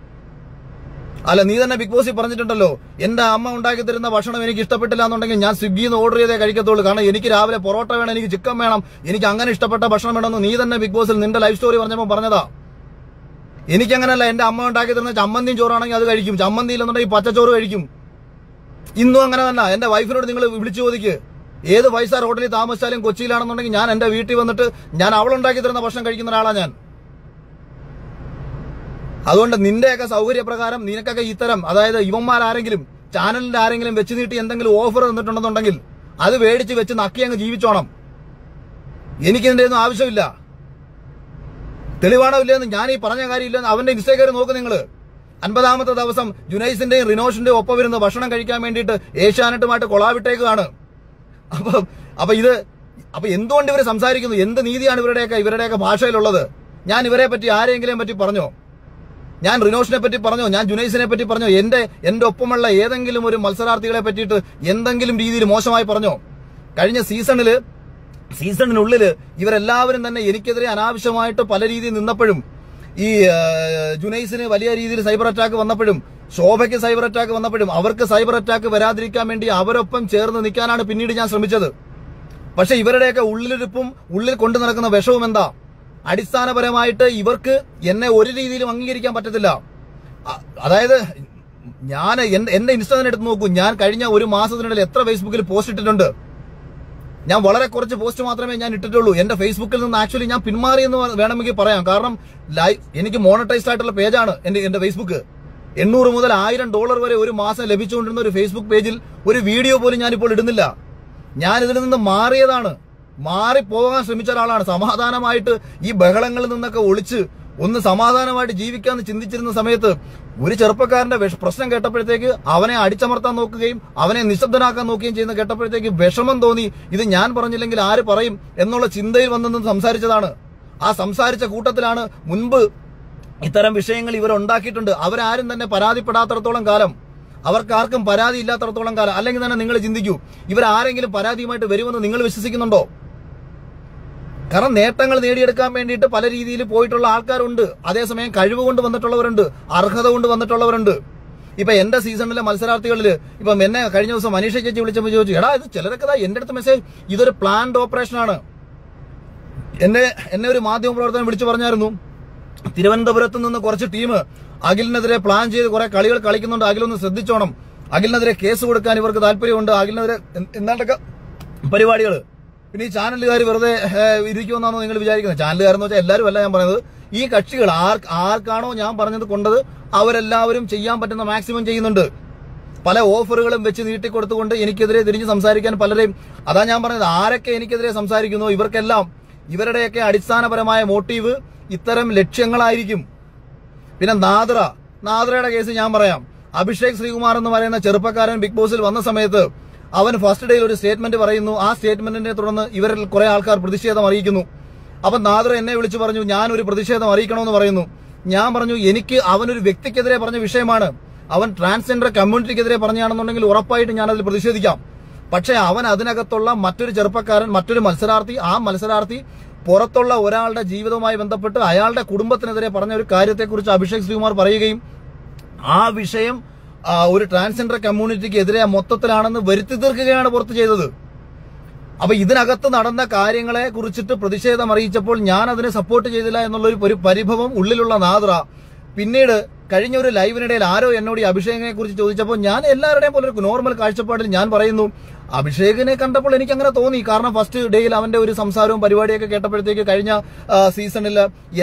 A: അല്ല, നീ തന്നെ ബിഗ് ബോസിൽ പറഞ്ഞിട്ടുണ്ടല്ലോ, എന്റെ അമ്മ ഉണ്ടാക്കി തരുന്ന ഭക്ഷണം എനിക്ക് ഇഷ്ടപ്പെട്ടില്ല എന്നുണ്ടെങ്കിൽ ഞാൻ സ്വിഗ്ഗിന്ന് ഓർഡർ ചെയ്തേ കഴിക്കത്തുള്ളൂ. കാരണം എനിക്ക് രാവിലെ പൊറോട്ട വേണം, എനിക്ക് ചിക്കൻ വേണം, എനിക്ക് അങ്ങനെ ഇഷ്ടപ്പെട്ട ഭക്ഷണം വേണമെന്ന് നീ തന്നെ ബിഗ് ബോസിൽ നിന്റെ ലൈഫ് സ്റ്റോറി പറഞ്ഞപ്പോൾ പറഞ്ഞതാ. എനിക്കങ്ങനല്ല. എന്റെ അമ്മ ഉണ്ടാക്കി തരുന്ന ചമ്മന്തിയും ചോറാണെങ്കിൽ അത് കഴിക്കും, ചമ്മന്തി ഇല്ലെന്നുണ്ടെങ്കിൽ പച്ചച്ചോറ് കഴിക്കും. ഇന്നും അങ്ങനെ തന്നെ. എന്റെ വൈഫിനോട് നിങ്ങൾ വിളിച്ചു ചോദിക്ക്, ഏത് 5 സ്റ്റാർ ഹോട്ടലിൽ താമസിച്ചാലും കൊച്ചിയിലാണെന്നുണ്ടെങ്കിൽ ഞാൻ എന്റെ വീട്ടിൽ വന്നിട്ട് ഞാൻ അവളുണ്ടാക്കി തരുന്ന ഭക്ഷണം കഴിക്കുന്ന ഒരാളാണ് ഞാൻ. അതുകൊണ്ട് നിന്റെയൊക്കെ സൗകര്യപ്രകാരം നിനക്കൊക്കെ ഇത്തരം, അതായത് ഇവന്മാരാരെങ്കിലും ചാനലിന്റെ ആരെങ്കിലും വെച്ച് നീട്ടി എന്തെങ്കിലും ഓഫർ തന്നിട്ടുണ്ടെന്നുണ്ടെങ്കിൽ അത് മേടിച്ച് വെച്ച് നക്കി അങ്ങ് ജീവിച്ചോണം. എനിക്കിതിന്റെ ഒന്നും ആവശ്യമില്ല. തെളിവാണോ ഇല്ലെന്ന് ഞാൻ ഈ പറഞ്ഞ കാര്യമില്ലെന്ന് അവന്റെ ഇൻസ്റ്റഗ്രാം നോക്ക് നിങ്ങള്. 50ാമത്തെ ദിവസം ജുനൈസിന്റെയും റിനോഷിന്റെയും ഒപ്പം വരുന്ന ഭക്ഷണം കഴിക്കാൻ വേണ്ടിയിട്ട് ഏഷ്യാനെറ്റുമായിട്ട് കൊളാവിട്ടേക്കാണ്. അപ്പൊ എന്തുകൊണ്ട് ഇവര് സംസാരിക്കുന്നു? എന്ത് നീതിയാണ് ഇവരുടെയൊക്കെ ഭാഷയിലുള്ളത്? ഞാൻ ഇവരെ പറ്റി ആരെങ്കിലും പറ്റി പറഞ്ഞോ? ഞാൻ റിനോഷിനെ പറ്റി പറഞ്ഞോ? ഞാൻ ജുനൈസിനെ പറ്റി പറഞ്ഞോ? എന്റെ ഒപ്പമുള്ള ഏതെങ്കിലും ഒരു മത്സരാർത്ഥികളെ പറ്റിയിട്ട് എന്തെങ്കിലും രീതിയിൽ മോശമായി പറഞ്ഞോ? കഴിഞ്ഞ സീസണിനുള്ളില് ഇവരെല്ലാവരും തന്നെ എനിക്കെതിരെ അനാവശ്യമായിട്ട് പല രീതിയിൽ നിന്നപ്പോഴും, ഈ ജുനൈസിന് വലിയ രീതിയിൽ സൈബർ അറ്റാക്ക് വന്നപ്പോഴും, ശോഭയ്ക്ക് സൈബർ അറ്റാക്ക് വന്നപ്പോഴും അവർക്ക് സൈബർ അറ്റാക്ക് വരാതിരിക്കാൻ വേണ്ടി അവരൊപ്പം ചേർന്ന് നിൽക്കാനാണ് പിന്നീട് ഞാൻ ശ്രമിച്ചത്. പക്ഷെ ഇവരുടെയൊക്കെ ഉള്ളിലിരിപ്പും ഉള്ളിൽ കൊണ്ടു നടക്കുന്ന വിഷവും എന്താ? അടിസ്ഥാനപരമായിട്ട് ഇവർക്ക് എന്നെ ഒരു രീതിയിലും അംഗീകരിക്കാൻ പറ്റത്തില്ല. അതായത് ഞാൻ എന്റെ ഇൻസ്റ്റാഗ്രാം എടുത്ത് നോക്കൂ. ഞാൻ കഴിഞ്ഞ ഒരു മാസത്തിനിടയിൽ എത്ര ഫേസ്ബുക്കിൽ പോസ്റ്റ് ഇട്ടിട്ടുണ്ട്? ഞാൻ വളരെ കുറച്ച് പോസ്റ്റ് മാത്രമേ ഞാൻ ഇട്ടിട്ടുള്ളൂ. എന്റെ ഫേസ്ബുക്കിൽ നിന്ന് ആക്ച്വലി ഞാൻ പിന്മാറിയെന്ന് വേണമെങ്കിൽ പറയാം. കാരണം എനിക്ക് മോണറ്റൈസ്ഡ് ആയിട്ടുള്ള പേജാണ് എന്റെ ഫേസ്ബുക്ക്. $800 മുതൽ $1000 വരെ ഒരു മാസം ലഭിച്ചുകൊണ്ടിരുന്ന ഒരു ഫേസ്ബുക്ക് പേജിൽ ഒരു വീഡിയോ പോലും ഞാനിപ്പോൾ ഇടുന്നില്ല. ഞാൻ ഇതിൽ നിന്ന് മാറിപ്പോകാൻ ശ്രമിച്ച ഒരാളാണ്. സമാധാനമായിട്ട് ഈ ബഹളങ്ങളിൽ നിന്നൊക്കെ ഒളിച്ച് ഒന്ന് സമാധാനമായിട്ട് ജീവിക്കാന്ന് ചിന്തിച്ചിരുന്ന സമയത്ത് ഒരു ചെറുപ്പക്കാരന്റെ പ്രശ്നം കേട്ടപ്പോഴത്തേക്ക് അവനെ അടിച്ചമർത്താൻ നോക്കുകയും അവനെ നിശബ്ദനാക്കാൻ നോക്കുകയും ചെയ്യുന്ന കേട്ടപ്പോഴത്തേക്ക് വിഷമം തോന്നി. ഇത് ഞാൻ പറഞ്ഞില്ലെങ്കിൽ ആര് പറയും എന്നുള്ള ചിന്തയിൽ വന്നെന്ന് സംസാരിച്ചതാണ്. ആ സംസാരിച്ച കൂട്ടത്തിലാണ് മുൻപ് ഇത്തരം വിഷയങ്ങൾ ഇവരുണ്ടാക്കിയിട്ടുണ്ട്. അവരാരും തന്നെ പരാതിപ്പെടാത്തിടത്തോളം കാലം, അവർക്കാർക്കും പരാതി ഇല്ലാത്തിടത്തോളം കാലം. അല്ലെങ്കിൽ തന്നെ നിങ്ങൾ ചിന്തിക്കൂ, ഇവരാരെങ്കിലും പരാതിയുമായിട്ട് വരുമെന്ന് നിങ്ങൾ വിശ്വസിക്കുന്നുണ്ടോ? കാരണം നേട്ടങ്ങൾ നേടിയെടുക്കാൻ വേണ്ടിയിട്ട് പല രീതിയിൽ പോയിട്ടുള്ള ആൾക്കാരുണ്ട്. അതേസമയം കഴിവ് കൊണ്ട് വന്നിട്ടുള്ളവരുണ്ട്, അർഹത കൊണ്ട് വന്നിട്ടുള്ളവരുണ്ട്. ഇപ്പൊ എന്റെ സീസണിലെ മത്സരാർത്ഥികളിൽ ഇപ്പം എന്നെ കഴിഞ്ഞ ദിവസം മനീഷ ചേച്ചി വിളിച്ചപ്പോൾ ചോദിച്ചു, എടാ ഇത് ചിലരൊക്കെ എന്റെ അടുത്ത് മെസ്സേജ്, ഇതൊരു പ്ലാൻഡ് ഓപ്പറേഷനാണ്. എന്നെ ഒരു മാധ്യമ പ്രവർത്തനം വിളിച്ചു പറഞ്ഞായിരുന്നു, തിരുവനന്തപുരത്ത് നിന്ന് കുറച്ച് ടീം അഖിലിനെതിരെ പ്ലാൻ ചെയ്ത് കുറെ കളികൾ കളിക്കുന്നുണ്ട്, അഖിലൊന്ന് ശ്രദ്ധിച്ചോണം, അഖിലിനെതിരെ കേസ് കൊടുക്കാൻ ഇവർക്ക് താല്പര്യമുണ്ട്, അഖിലിനെതിരെ എന്നാണ്ടൊക്കെ പരിപാടികൾ പിന്നെ ഈ ചാനലുകാർ വെറുതെ ഇരിക്കുമെന്നാണോ നിങ്ങൾ വിചാരിക്കുന്നത്? ചാനലുകാരെന്ന് വെച്ചാൽ എല്ലാവരും അല്ല ഞാൻ പറയുന്നത്. ഈ കക്ഷികൾ ആർക്കാണോ ഞാൻ പറഞ്ഞത് കൊണ്ടത് അവരെല്ലാവരും ചെയ്യാൻ പറ്റുന്ന മാക്സിമം ചെയ്യുന്നുണ്ട്. പല ഓഫറുകളും വെച്ച് നീട്ടിക്കൊടുത്തുകൊണ്ട് എനിക്കെതിരെ തിരിഞ്ഞ് സംസാരിക്കാൻ പലരെയും, അതാ ഞാൻ പറഞ്ഞത്, ആരൊക്കെ എനിക്കെതിരെ സംസാരിക്കുന്നു ഇവർക്കെല്ലാം ഇവരുടെയൊക്കെ അടിസ്ഥാനപരമായ മോട്ടീവ് ഇത്തരം ലക്ഷ്യങ്ങളായിരിക്കും. പിന്നെ നാദ്രയുടെ കേസ് ഞാൻ പറയാം. അഭിഷേക് ശ്രീകുമാർ എന്ന് പറയുന്ന ചെറുപ്പക്കാരൻ ബിഗ് ബോസിൽ വന്ന സമയത്ത് അവൻ ഫസ്റ്റ് ഡേയിൽ ഒരു സ്റ്റേറ്റ്മെന്റ് പറയുന്നു. ആ സ്റ്റേറ്റ്മെന്റിനെ തുടർന്ന് ഇവരിൽ കുറെ ആൾക്കാർ പ്രതിഷേധം അറിയിക്കുന്നു. അപ്പൊ നാദ്ര എന്നെ വിളിച്ചു പറഞ്ഞു ഞാനൊരു പ്രതിഷേധം അറിയിക്കണമെന്ന് പറയുന്നു. ഞാൻ പറഞ്ഞു എനിക്ക് അവനൊരു വ്യക്തിക്കെതിരെ പറഞ്ഞ വിഷയമാണ്, അവൻ ട്രാൻസ്ജെൻഡർ കമ്മ്യൂണിറ്റിക്കെതിരെ പറഞ്ഞാണെന്നുണ്ടെങ്കിൽ ഉറപ്പായിട്ട് ഞാനതിൽ പ്രതിഷേധിക്കാം. പക്ഷെ അവൻ അതിനകത്തുള്ള മറ്റൊരു ചെറുപ്പക്കാരൻ, മറ്റൊരു മത്സരാർത്ഥി, ആ മത്സരാർത്ഥി പുറത്തുള്ള ഒരാളുടെ ജീവിതവുമായി ബന്ധപ്പെട്ട് അയാളുടെ കുടുംബത്തിനെതിരെ പറഞ്ഞ ഒരു കാര്യത്തെക്കുറിച്ച് അഭിഷേക് ശ്രീകുമാർ പറയുകയും ആ വിഷയം ഒരു ട്രാൻസ്ജെൻഡർ കമ്മ്യൂണിറ്റിക്ക് എതിരെ മൊത്തത്തിലാണെന്ന് വരുത്തി തീർക്കുകയാണ് പുറത്ത് ചെയ്തത്. അപ്പൊ ഇതിനകത്ത് നടന്ന കാര്യങ്ങളെ കുറിച്ചിട്ട് പ്രതിഷേധം അറിയിച്ചപ്പോൾ ഞാൻ അതിനെ സപ്പോർട്ട് ചെയ്തില്ല എന്നുള്ള ഒരു പരിഭവം ഉള്ളിലുള്ള നാദ്ര പിന്നീട് കഴിഞ്ഞ ഒരു ലൈവിനിടയിൽ ആരോ എന്നോട് ഈ അഭിഷേകിനെ കുറിച്ച് ചോദിച്ചപ്പോൾ ഞാൻ എല്ലാവരുടെയും പോലെ ഒരു നോർമൽ കാഴ്ചപ്പാടിൽ ഞാൻ പറയുന്നു, അഭിഷേകിനെ കണ്ടപ്പോൾ എനിക്ക് അങ്ങനെ തോന്നി. കാരണം ഫസ്റ്റ് ഡേയിൽ അവന്റെ ഒരു സംസാരവും പരിപാടിയൊക്കെ കേട്ടപ്പോഴത്തേക്ക് കഴിഞ്ഞ സീസണിൽ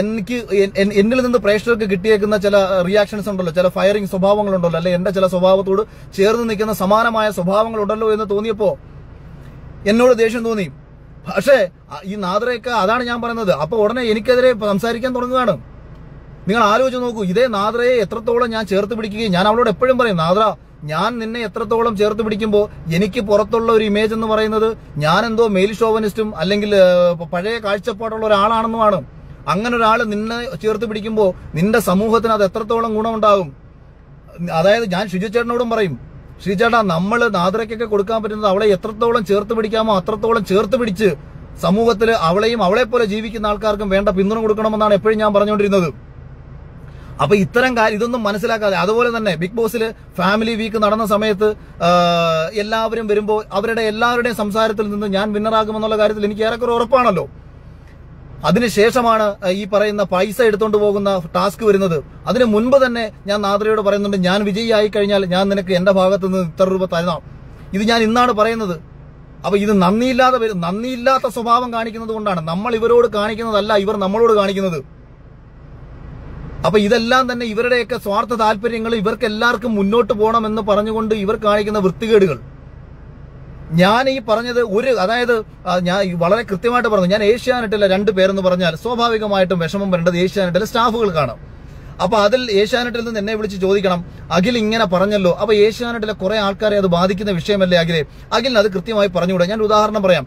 A: എന്നിൽ നിന്ന് പ്രേക്ഷകർക്ക് കിട്ടിയേക്കുന്ന ചില റിയാക്ഷൻസ് ഉണ്ടല്ലോ, ചില ഫയറിംഗ് സ്വഭാവങ്ങളുണ്ടല്ലോ, അല്ലെ എന്റെ ചില സ്വഭാവത്തോട് ചേർന്ന് നിൽക്കുന്ന സമാനമായ സ്വഭാവങ്ങളുണ്ടല്ലോ എന്ന് തോന്നിയപ്പോ എന്നോട് ദേഷ്യം തോന്നി. പക്ഷേ ഈ നാദ്രയൊക്കെ അതാണ് ഞാൻ പറയുന്നത്. അപ്പൊ ഉടനെ എനിക്കെതിരെ സംസാരിക്കാൻ തുടങ്ങുകയാണ്. നിങ്ങൾ ആലോചിച്ച് നോക്കൂ, ഇതേ നാദ്രയെ എത്രത്തോളം ഞാൻ ചേർത്ത് പിടിക്കുകയും ഞാൻ അവളോട് എപ്പോഴും പറയും, നാദ്ര ഞാൻ നിന്നെ എത്രത്തോളം ചേർത്ത് പിടിക്കുമ്പോൾ എനിക്ക് പുറത്തുള്ള ഒരു ഇമേജ് എന്ന് പറയുന്നത് ഞാൻ എന്തോ മെയിൽ ഷോവനിസ്റ്റും അല്ലെങ്കിൽ പഴയ കാഴ്ചപ്പാടുള്ള ഒരാളാണെന്നുമാണ്. അങ്ങനെ ഒരാൾ നിന്നെ ചേർത്ത് പിടിക്കുമ്പോൾ നിന്റെ സമൂഹത്തിന് അത് എത്രത്തോളം ഗുണമുണ്ടാകും. അതായത് ഞാൻ ഷിജു ചേട്ടനോടും പറയും, ഷിജു ചേട്ടാ നമ്മൾ നാദ്രയ്ക്കൊക്കെ കൊടുക്കാൻ പറ്റുന്നത് അവളെ എത്രത്തോളം ചേർത്ത് പിടിക്കാമോ അത്രത്തോളം ചേർത്ത് പിടിച്ച് സമൂഹത്തിൽ അവളെയും അവളെ പോലെ ജീവിക്കുന്ന ആൾക്കാർക്കും വേണ്ട പിന്തുണ കൊടുക്കണമെന്നാണ് എപ്പോഴും ഞാൻ പറഞ്ഞുകൊണ്ടിരുന്നത്. അപ്പൊ ഇത്തരം കാര്യം ഇതൊന്നും മനസ്സിലാക്കാതെ, അതുപോലെ തന്നെ ബിഗ് ബോസിൽ ഫാമിലി വീക്ക് നടന്ന സമയത്ത് എല്ലാവരും വരുമ്പോൾ അവരുടെ എല്ലാവരുടെയും സംസാരത്തിൽ നിന്ന് ഞാൻ വിന്നറാകുമെന്നുള്ള കാര്യത്തിൽ എനിക്ക് ഏറെക്കുറെ ഉറപ്പാണല്ലോ. അതിനുശേഷമാണ് ഈ പറയുന്ന പൈസ എടുത്തുകൊണ്ട് പോകുന്ന ടാസ്ക് വരുന്നത്. അതിന് മുൻപ് തന്നെ ഞാൻ നാദ്രയോട് പറയുന്നുണ്ട്, ഞാൻ വിജയിയായി കഴിഞ്ഞാൽ ഞാൻ നിനക്ക് എന്റെ ഭാഗത്ത് നിന്ന് ഇത്ര രൂപ തരണം. ഇത് ഞാൻ ഇന്നാണ് പറയുന്നത്. അപ്പൊ ഇത് നന്ദിയില്ലാത്ത സ്വഭാവം കാണിക്കുന്നത് കൊണ്ടാണ്. നമ്മൾ ഇവരോട് കാണിക്കുന്നതല്ല ഇവർ നമ്മളോട് കാണിക്കുന്നത്. അപ്പൊ ഇതെല്ലാം തന്നെ ഇവരുടെയൊക്കെ സ്വാർത്ഥ താല്പര്യങ്ങൾ, ഇവർക്ക് എല്ലാവർക്കും മുന്നോട്ട് പോകണമെന്ന് പറഞ്ഞുകൊണ്ട് ഇവർ കാണിക്കുന്ന വൃത്തികേടുകൾ. ഞാൻ ഈ പറഞ്ഞത് അതായത് ഞാൻ വളരെ കൃത്യമായിട്ട് പറഞ്ഞു, ഞാൻ ഏഷ്യാനെറ്റിലെ 2 പേരെന്ന് പറഞ്ഞാൽ സ്വാഭാവികമായിട്ടും വിഷമം വരേണ്ടത് ഏഷ്യാനെറ്റിലെ സ്റ്റാഫുകൾക്കാണ്. അപ്പൊ അതിൽ ഏഷ്യാനെറ്റിൽ നിന്ന് എന്നെ വിളിച്ച് ചോദിക്കണം, അഖിൽ ഇങ്ങനെ പറഞ്ഞല്ലോ, അപ്പൊ ഏഷ്യാനെറ്റിലെ കുറെ ആൾക്കാരെ അത് ബാധിക്കുന്ന വിഷയമല്ലേ അഖിലിന് അത് കൃത്യമായി പറഞ്ഞുകൂടെ? ഞാൻ ഉദാഹരണം പറയാം.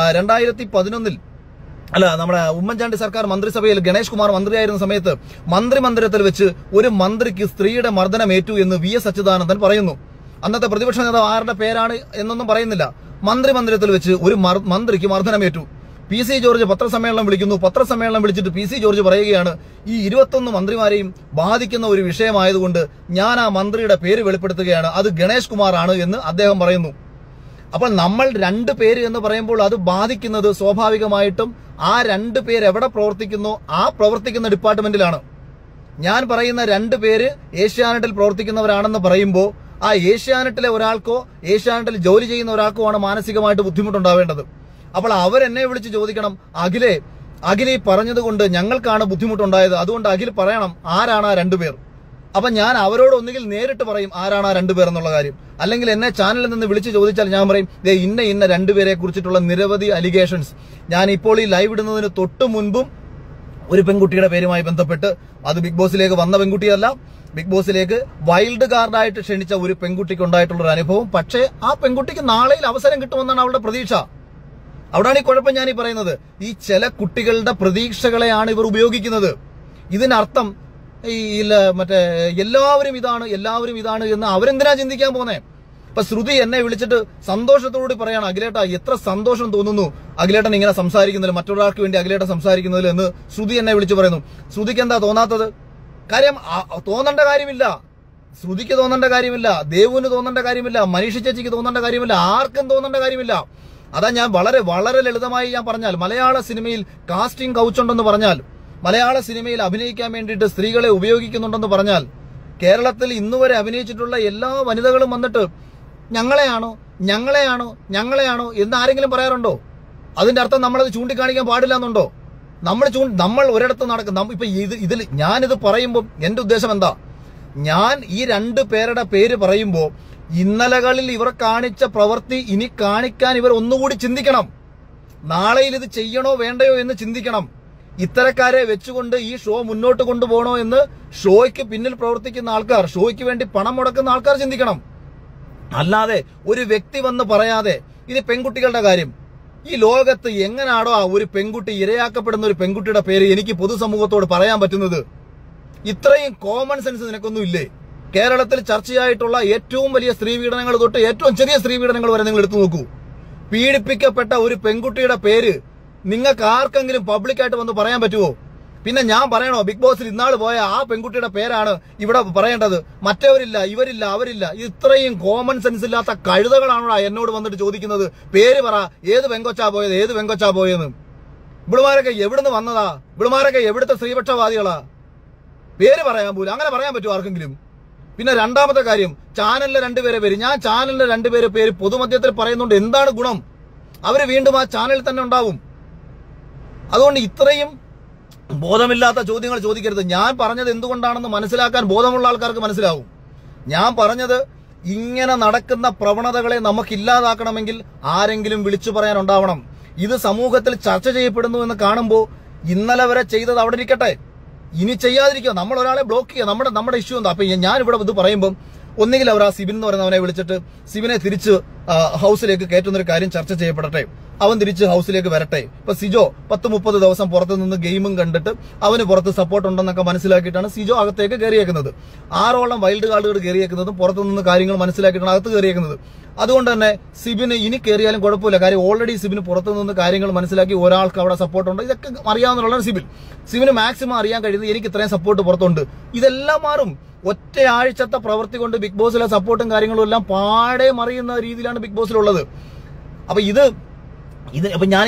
A: 2011 നമ്മുടെ ഉമ്മൻചാണ്ടി സർക്കാർ മന്ത്രിസഭയിൽ ഗണേഷ് കുമാർ മന്ത്രിയായിരുന്ന സമയത്ത് മന്ത്രിമന്ദിരത്തിൽ വെച്ച് ഒരു മന്ത്രിക്ക് സ്ത്രീയുടെ മർദ്ദനമേറ്റു എന്ന് VS അച്യുതാനന്ദൻ പറയുന്നു. അന്നത്തെ പ്രതിപക്ഷ നേതാവ് ആരുടെ പേരാണ് എന്നൊന്നും പറയുന്നില്ല. മന്ത്രിമന്ദിരത്തിൽ വെച്ച് ഒരു മന്ത്രിക്ക് മർദ്ദനമേറ്റു. PC ജോർജ് പത്രസമ്മേളനം വിളിക്കുന്നു. പത്രസമ്മേളനം വിളിച്ചിട്ട് PC ജോർജ് പറയുകയാണ്, ഈ 21 മന്ത്രിമാരെയും ബാധിക്കുന്ന ഒരു വിഷയമായതുകൊണ്ട് ഞാൻ ആ മന്ത്രിയുടെ പേര് വെളിപ്പെടുത്തുകയാണ്, അത് ഗണേഷ് കുമാർ ആണ് എന്ന് അദ്ദേഹം പറയുന്നു. അപ്പോൾ നമ്മൾ 2 പേര് എന്ന് പറയുമ്പോൾ അത് ബാധിക്കുന്നത് സ്വാഭാവികമായിട്ടും ആ 2 പേര് എവിടെ പ്രവർത്തിക്കുന്നോ ആ പ്രവർത്തിക്കുന്ന ഡിപ്പാർട്ട്മെന്റിലാണ്. ഞാൻ പറയുന്ന 2 പേര് ഏഷ്യാനെറ്റിൽ പ്രവർത്തിക്കുന്നവരാണെന്ന് പറയുമ്പോൾ ആ ഏഷ്യാനെറ്റിലെ ഒരാൾക്കോ ഏഷ്യാനെറ്റിൽ ജോലി ചെയ്യുന്ന ഒരാൾക്കോ ആണ് മാനസികമായിട്ട് ബുദ്ധിമുട്ടുണ്ടാവേണ്ടത്. അപ്പോൾ അവരെന്നെ വിളിച്ച് ചോദിക്കണം, അഖിൽ ഈ പറഞ്ഞതുകൊണ്ട് ഞങ്ങൾക്കാണ് ബുദ്ധിമുട്ടുണ്ടായത്, അതുകൊണ്ട് അഖിൽ പറയണം ആരാണ് ആ 2 പേർ. അപ്പൊ ഞാൻ അവരോട് ഒന്നുകിൽ നേരിട്ട് പറയും ആരാണ് ആ 2 പേർ എന്നുള്ള കാര്യം, അല്ലെങ്കിൽ എന്നെ ചാനലിൽ നിന്ന് വിളിച്ച് ചോദിച്ചാൽ ഞാൻ പറയും ഇന്ന 2 പേരെ കുറിച്ചിട്ടുള്ള നിരവധി അലിഗേഷൻസ്. ഞാൻ ഇപ്പോൾ ഈ ലൈവ് ഇടുന്നതിന് തൊട്ട് മുൻപും ഒരു പെൺകുട്ടിയുടെ പേരുമായി ബന്ധപ്പെട്ട്, അത് ബിഗ് ബോസിലേക്ക് വന്ന പെൺകുട്ടിയല്ല, ബിഗ് ബോസിലേക്ക് വൈൽഡ് കാർഡായിട്ട് ക്ഷണിച്ച ഒരു പെൺകുട്ടിക്ക് ഉണ്ടായിട്ടുള്ള ഒരു അനുഭവം. പക്ഷേ ആ പെൺകുട്ടിക്ക് നാളെയിൽ അവസരം കിട്ടുമെന്നാണ് അവളുടെ പ്രതീക്ഷ. അവിടെയാണ് ഈ കുഴപ്പം ഞാൻ ഈ പറയുന്നത്. ഈ ചില കുട്ടികളുടെ പ്രതീക്ഷകളെയാണ് ഇവർ ഉപയോഗിക്കുന്നത്. ഇതിനർത്ഥം മറ്റേ എല്ലാവരും ഇതാണ് എന്ന് അവരെന്തിനാ ചിന്തിക്കാൻ പോന്നേ? ഇപ്പൊ ശ്രുതി എന്നെ വിളിച്ചിട്ട് സന്തോഷത്തോടുകൂടി പറയാണ്, അഖിലേട്ടാ എത്ര സന്തോഷം തോന്നുന്നു അഖിലേട്ടൻ ഇങ്ങനെ സംസാരിക്കുന്നതിൽ, മറ്റൊരാൾക്ക് വേണ്ടി അഖിലേട്ടൻ സംസാരിക്കുന്നതിൽ എന്ന് ശ്രുതി എന്നെ വിളിച്ച് പറയുന്നു. ശ്രുതിക്ക് എന്താ തോന്നാത്തത്? കാര്യം തോന്നേണ്ട കാര്യമില്ല, ശ്രുതിക്ക് തോന്നേണ്ട കാര്യമില്ല, ദേവുവിന് തോന്നേണ്ട കാര്യമില്ല, മനീഷ ചേച്ചിക്ക് തോന്നേണ്ട കാര്യമില്ല, ആർക്കും തോന്നേണ്ട കാര്യമില്ല. അതാ ഞാൻ വളരെ വളരെ ലളിതമായി ഞാൻ പറഞ്ഞാൽ, മലയാള സിനിമയിൽ കാസ്റ്റിംഗ് കൗച്ചുണ്ടെന്ന് പറഞ്ഞാൽ, മലയാള സിനിമയിൽ അഭിനയിക്കാൻ വേണ്ടിയിട്ട് സ്ത്രീകളെ ഉപയോഗിക്കുന്നുണ്ടെന്ന് പറഞ്ഞാൽ, കേരളത്തിൽ ഇന്നുവരെ അഭിനയിച്ചിട്ടുള്ള എല്ലാ വനിതകളും വന്നിട്ട് ഞങ്ങളെയാണോ എന്ന് ആരെങ്കിലും പറയാറുണ്ടോ? അതിന്റെ അർത്ഥം നമ്മളത് ചൂണ്ടിക്കാണിക്കാൻ പാടില്ല എന്നുണ്ടോ? നമ്മൾ ഒരിടത്ത് നടക്കും. ഇപ്പൊ ഞാനിത് പറയുമ്പോൾ എന്റെ ഉദ്ദേശം എന്താ? ഞാൻ ഈ 2 പേരുടെ പേര് പറയുമ്പോ ഇന്നലകളിൽ ഇവർ കാണിച്ച പ്രവൃത്തി ഇനി കാണിക്കാൻ ഇവർ ഒന്നുകൂടി ചിന്തിക്കണം. നാളെയിൽ ഇത് ചെയ്യണോ വേണ്ടയോ എന്ന് ചിന്തിക്കണം. ഇത്തരക്കാരെ വെച്ചുകൊണ്ട് ഈ ഷോ മുന്നോട്ട് കൊണ്ടുപോകണോ എന്ന് ഷോയ്ക്ക് പിന്നിൽ പ്രവർത്തിക്കുന്ന ആൾക്കാർ, ഷോയ്ക്ക് വേണ്ടി പണം മുടക്കുന്ന ആൾക്കാർ ചിന്തിക്കണം. അല്ലാതെ ഒരു വ്യക്തി വന്ന് പറയാതെ, ഇത് പെൺകുട്ടികളുടെ കാര്യം, ഈ ലോകത്ത് എങ്ങനാണോ ആ ഒരു പെൺകുട്ടി, ഇരയാക്കപ്പെടുന്ന ഒരു പെൺകുട്ടിയുടെ പേര് എനിക്ക് പൊതുസമൂഹത്തോട് പറയാൻ പറ്റുന്നത്? ഇത്രയും കോമൺ സെൻസ് നിനക്കൊന്നും ഇല്ലേ? കേരളത്തിൽ ചർച്ചയായിട്ടുള്ള ഏറ്റവും വലിയ സ്ത്രീപീഡനങ്ങൾ തൊട്ട് ഏറ്റവും ചെറിയ സ്ത്രീപീഡനങ്ങൾ വരെ നിങ്ങൾ എടുത്തു നോക്കൂ. പീഡിപ്പിക്കപ്പെട്ട ഒരു പെൺകുട്ടിയുടെ പേര് നിങ്ങൾക്ക് ആർക്കെങ്കിലും പബ്ലിക്കായിട്ട് വന്ന് പറയാൻ പറ്റുമോ? പിന്നെ ഞാൻ പറയണോ ബിഗ് ബോസിൽ ഇന്നാള് പോയ ആ പെൺകുട്ടിയുടെ പേരാണ് ഇവിടെ പറയേണ്ടത്? മറ്റവരില്ല, ഇവരില്ല, അവരില്ല. ഇത്രയും കോമൺ സെൻസ് ഇല്ലാത്ത കഴുതകളാണോ എന്നോട് വന്നിട്ട് ചോദിക്കുന്നത് പേര് പറ, ഏത് പെങ്കൊച്ചാ പോയത്, ഏത് പെങ്കൊച്ചാ പോയെന്ന്? ഇവിടുമാരൊക്കെ എവിടുന്ന് വന്നതാ? ഇവിടുമാരൊക്കെ എവിടുത്തെ സ്ത്രീപക്ഷവാദികളാ? പേര് പറയാൻ പോലും അങ്ങനെ പറയാൻ പറ്റുമോ ആർക്കെങ്കിലും? പിന്നെ രണ്ടാമത്തെ കാര്യം, ചാനലിലെ 2 പേരെ പേര്, ഞാൻ ചാനലിലെ 2 പേരെ പേര് പൊതുമധ്യത്തിൽ പറയുന്നുണ്ട്. എന്താണ് ഗുണം? അവര് വീണ്ടും ആ ചാനലിൽ തന്നെ ഉണ്ടാവും. അതുകൊണ്ട് ഇത്രയും ബോധമില്ലാത്ത ചോദ്യങ്ങൾ ചോദിക്കരുത്. ഞാൻ പറഞ്ഞത് എന്തുകൊണ്ടാണെന്ന് മനസ്സിലാക്കാൻ ബോധമുള്ള ആൾക്കാർക്ക് മനസ്സിലാവും. ഞാൻ പറഞ്ഞത് ഇങ്ങനെ നടക്കുന്ന പ്രവണതകളെ നമുക്ക് ഇല്ലാതാക്കണമെങ്കിൽ ആരെങ്കിലും വിളിച്ചു പറയാനുണ്ടാവണം. ഇത് സമൂഹത്തിൽ ചർച്ച ചെയ്യപ്പെടുന്നു എന്ന് കാണുമ്പോൾ ഇന്നലെ വരെ ചെയ്തത് അവിടെ ഇരിക്കട്ടെ, ഇനി ചെയ്യാതിരിക്കുക. നമ്മൾ ഒരാളെ ബ്ലോക്ക് ചെയ്യുക, നമ്മുടെ ഇഷ്യൂ എന്താ? അപ്പൊ ഞാൻ ഇവിടെ ഇത് പറയുമ്പോൾ ഒന്നുകിൽ അവർ ആ സിബിൻ എന്ന് പറയുന്നവനെ വിളിച്ചിട്ട് സിബിനെ തിരിച്ച് ഹൗസിലേക്ക് കയറ്റുന്നൊരു കാര്യം ചർച്ച ചെയ്യപ്പെടട്ടെ, അവൻ തിരിച്ച് ഹൗസിലേക്ക് വരട്ടെ. ഇപ്പൊ സിജോ 10-30 ദിവസം പുറത്തു നിന്ന് ഗെയിമും കണ്ടിട്ട് അവന് പുറത്ത് സപ്പോർട്ട് ഉണ്ടെന്നൊക്കെ മനസ്സിലാക്കിയിട്ടാണ് സിജോ അകത്തേക്ക് കയറിയേക്കുന്നത്. 6ഓളം വൈൽഡ് കാർഡുകൾ കയറിയേക്കുന്നതും പുറത്തു നിന്ന് കാര്യങ്ങൾ മനസ്സിലാക്കിയിട്ടാണ് അകത്ത് കയറിയേക്കുന്നത്. അതുകൊണ്ട് തന്നെ സിബിന് ഇനി കയറിയാലും കുഴപ്പമില്ല. കാര്യം ഓൾറെഡി സിബിന് പുറത്തു നിന്ന് കാര്യങ്ങൾ മനസ്സിലാക്കി ഒരാൾക്ക് അവിടെ സപ്പോർട്ടുണ്ട്, ഇതൊക്കെ അറിയാവുന്നതാണ് സിബിന് മാക്സിമം അറിയാൻ കഴിയുന്നത് എനിക്ക് ഇത്രയും സപ്പോർട്ട് പുറത്തുണ്ട്. ഇതെല്ലാം മാറും. ഒറ്റ ആഴ്ചത്തെ പ്രവൃത്തി കൊണ്ട് ബിഗ് ബോസിലെ സപ്പോർട്ടും കാര്യങ്ങളും എല്ലാം പാടെ മറിയുന്ന രീതിയിലാണ് ബിഗ് ബോസിലുള്ളത്. അപ്പൊ അപ്പൊ ഞാൻ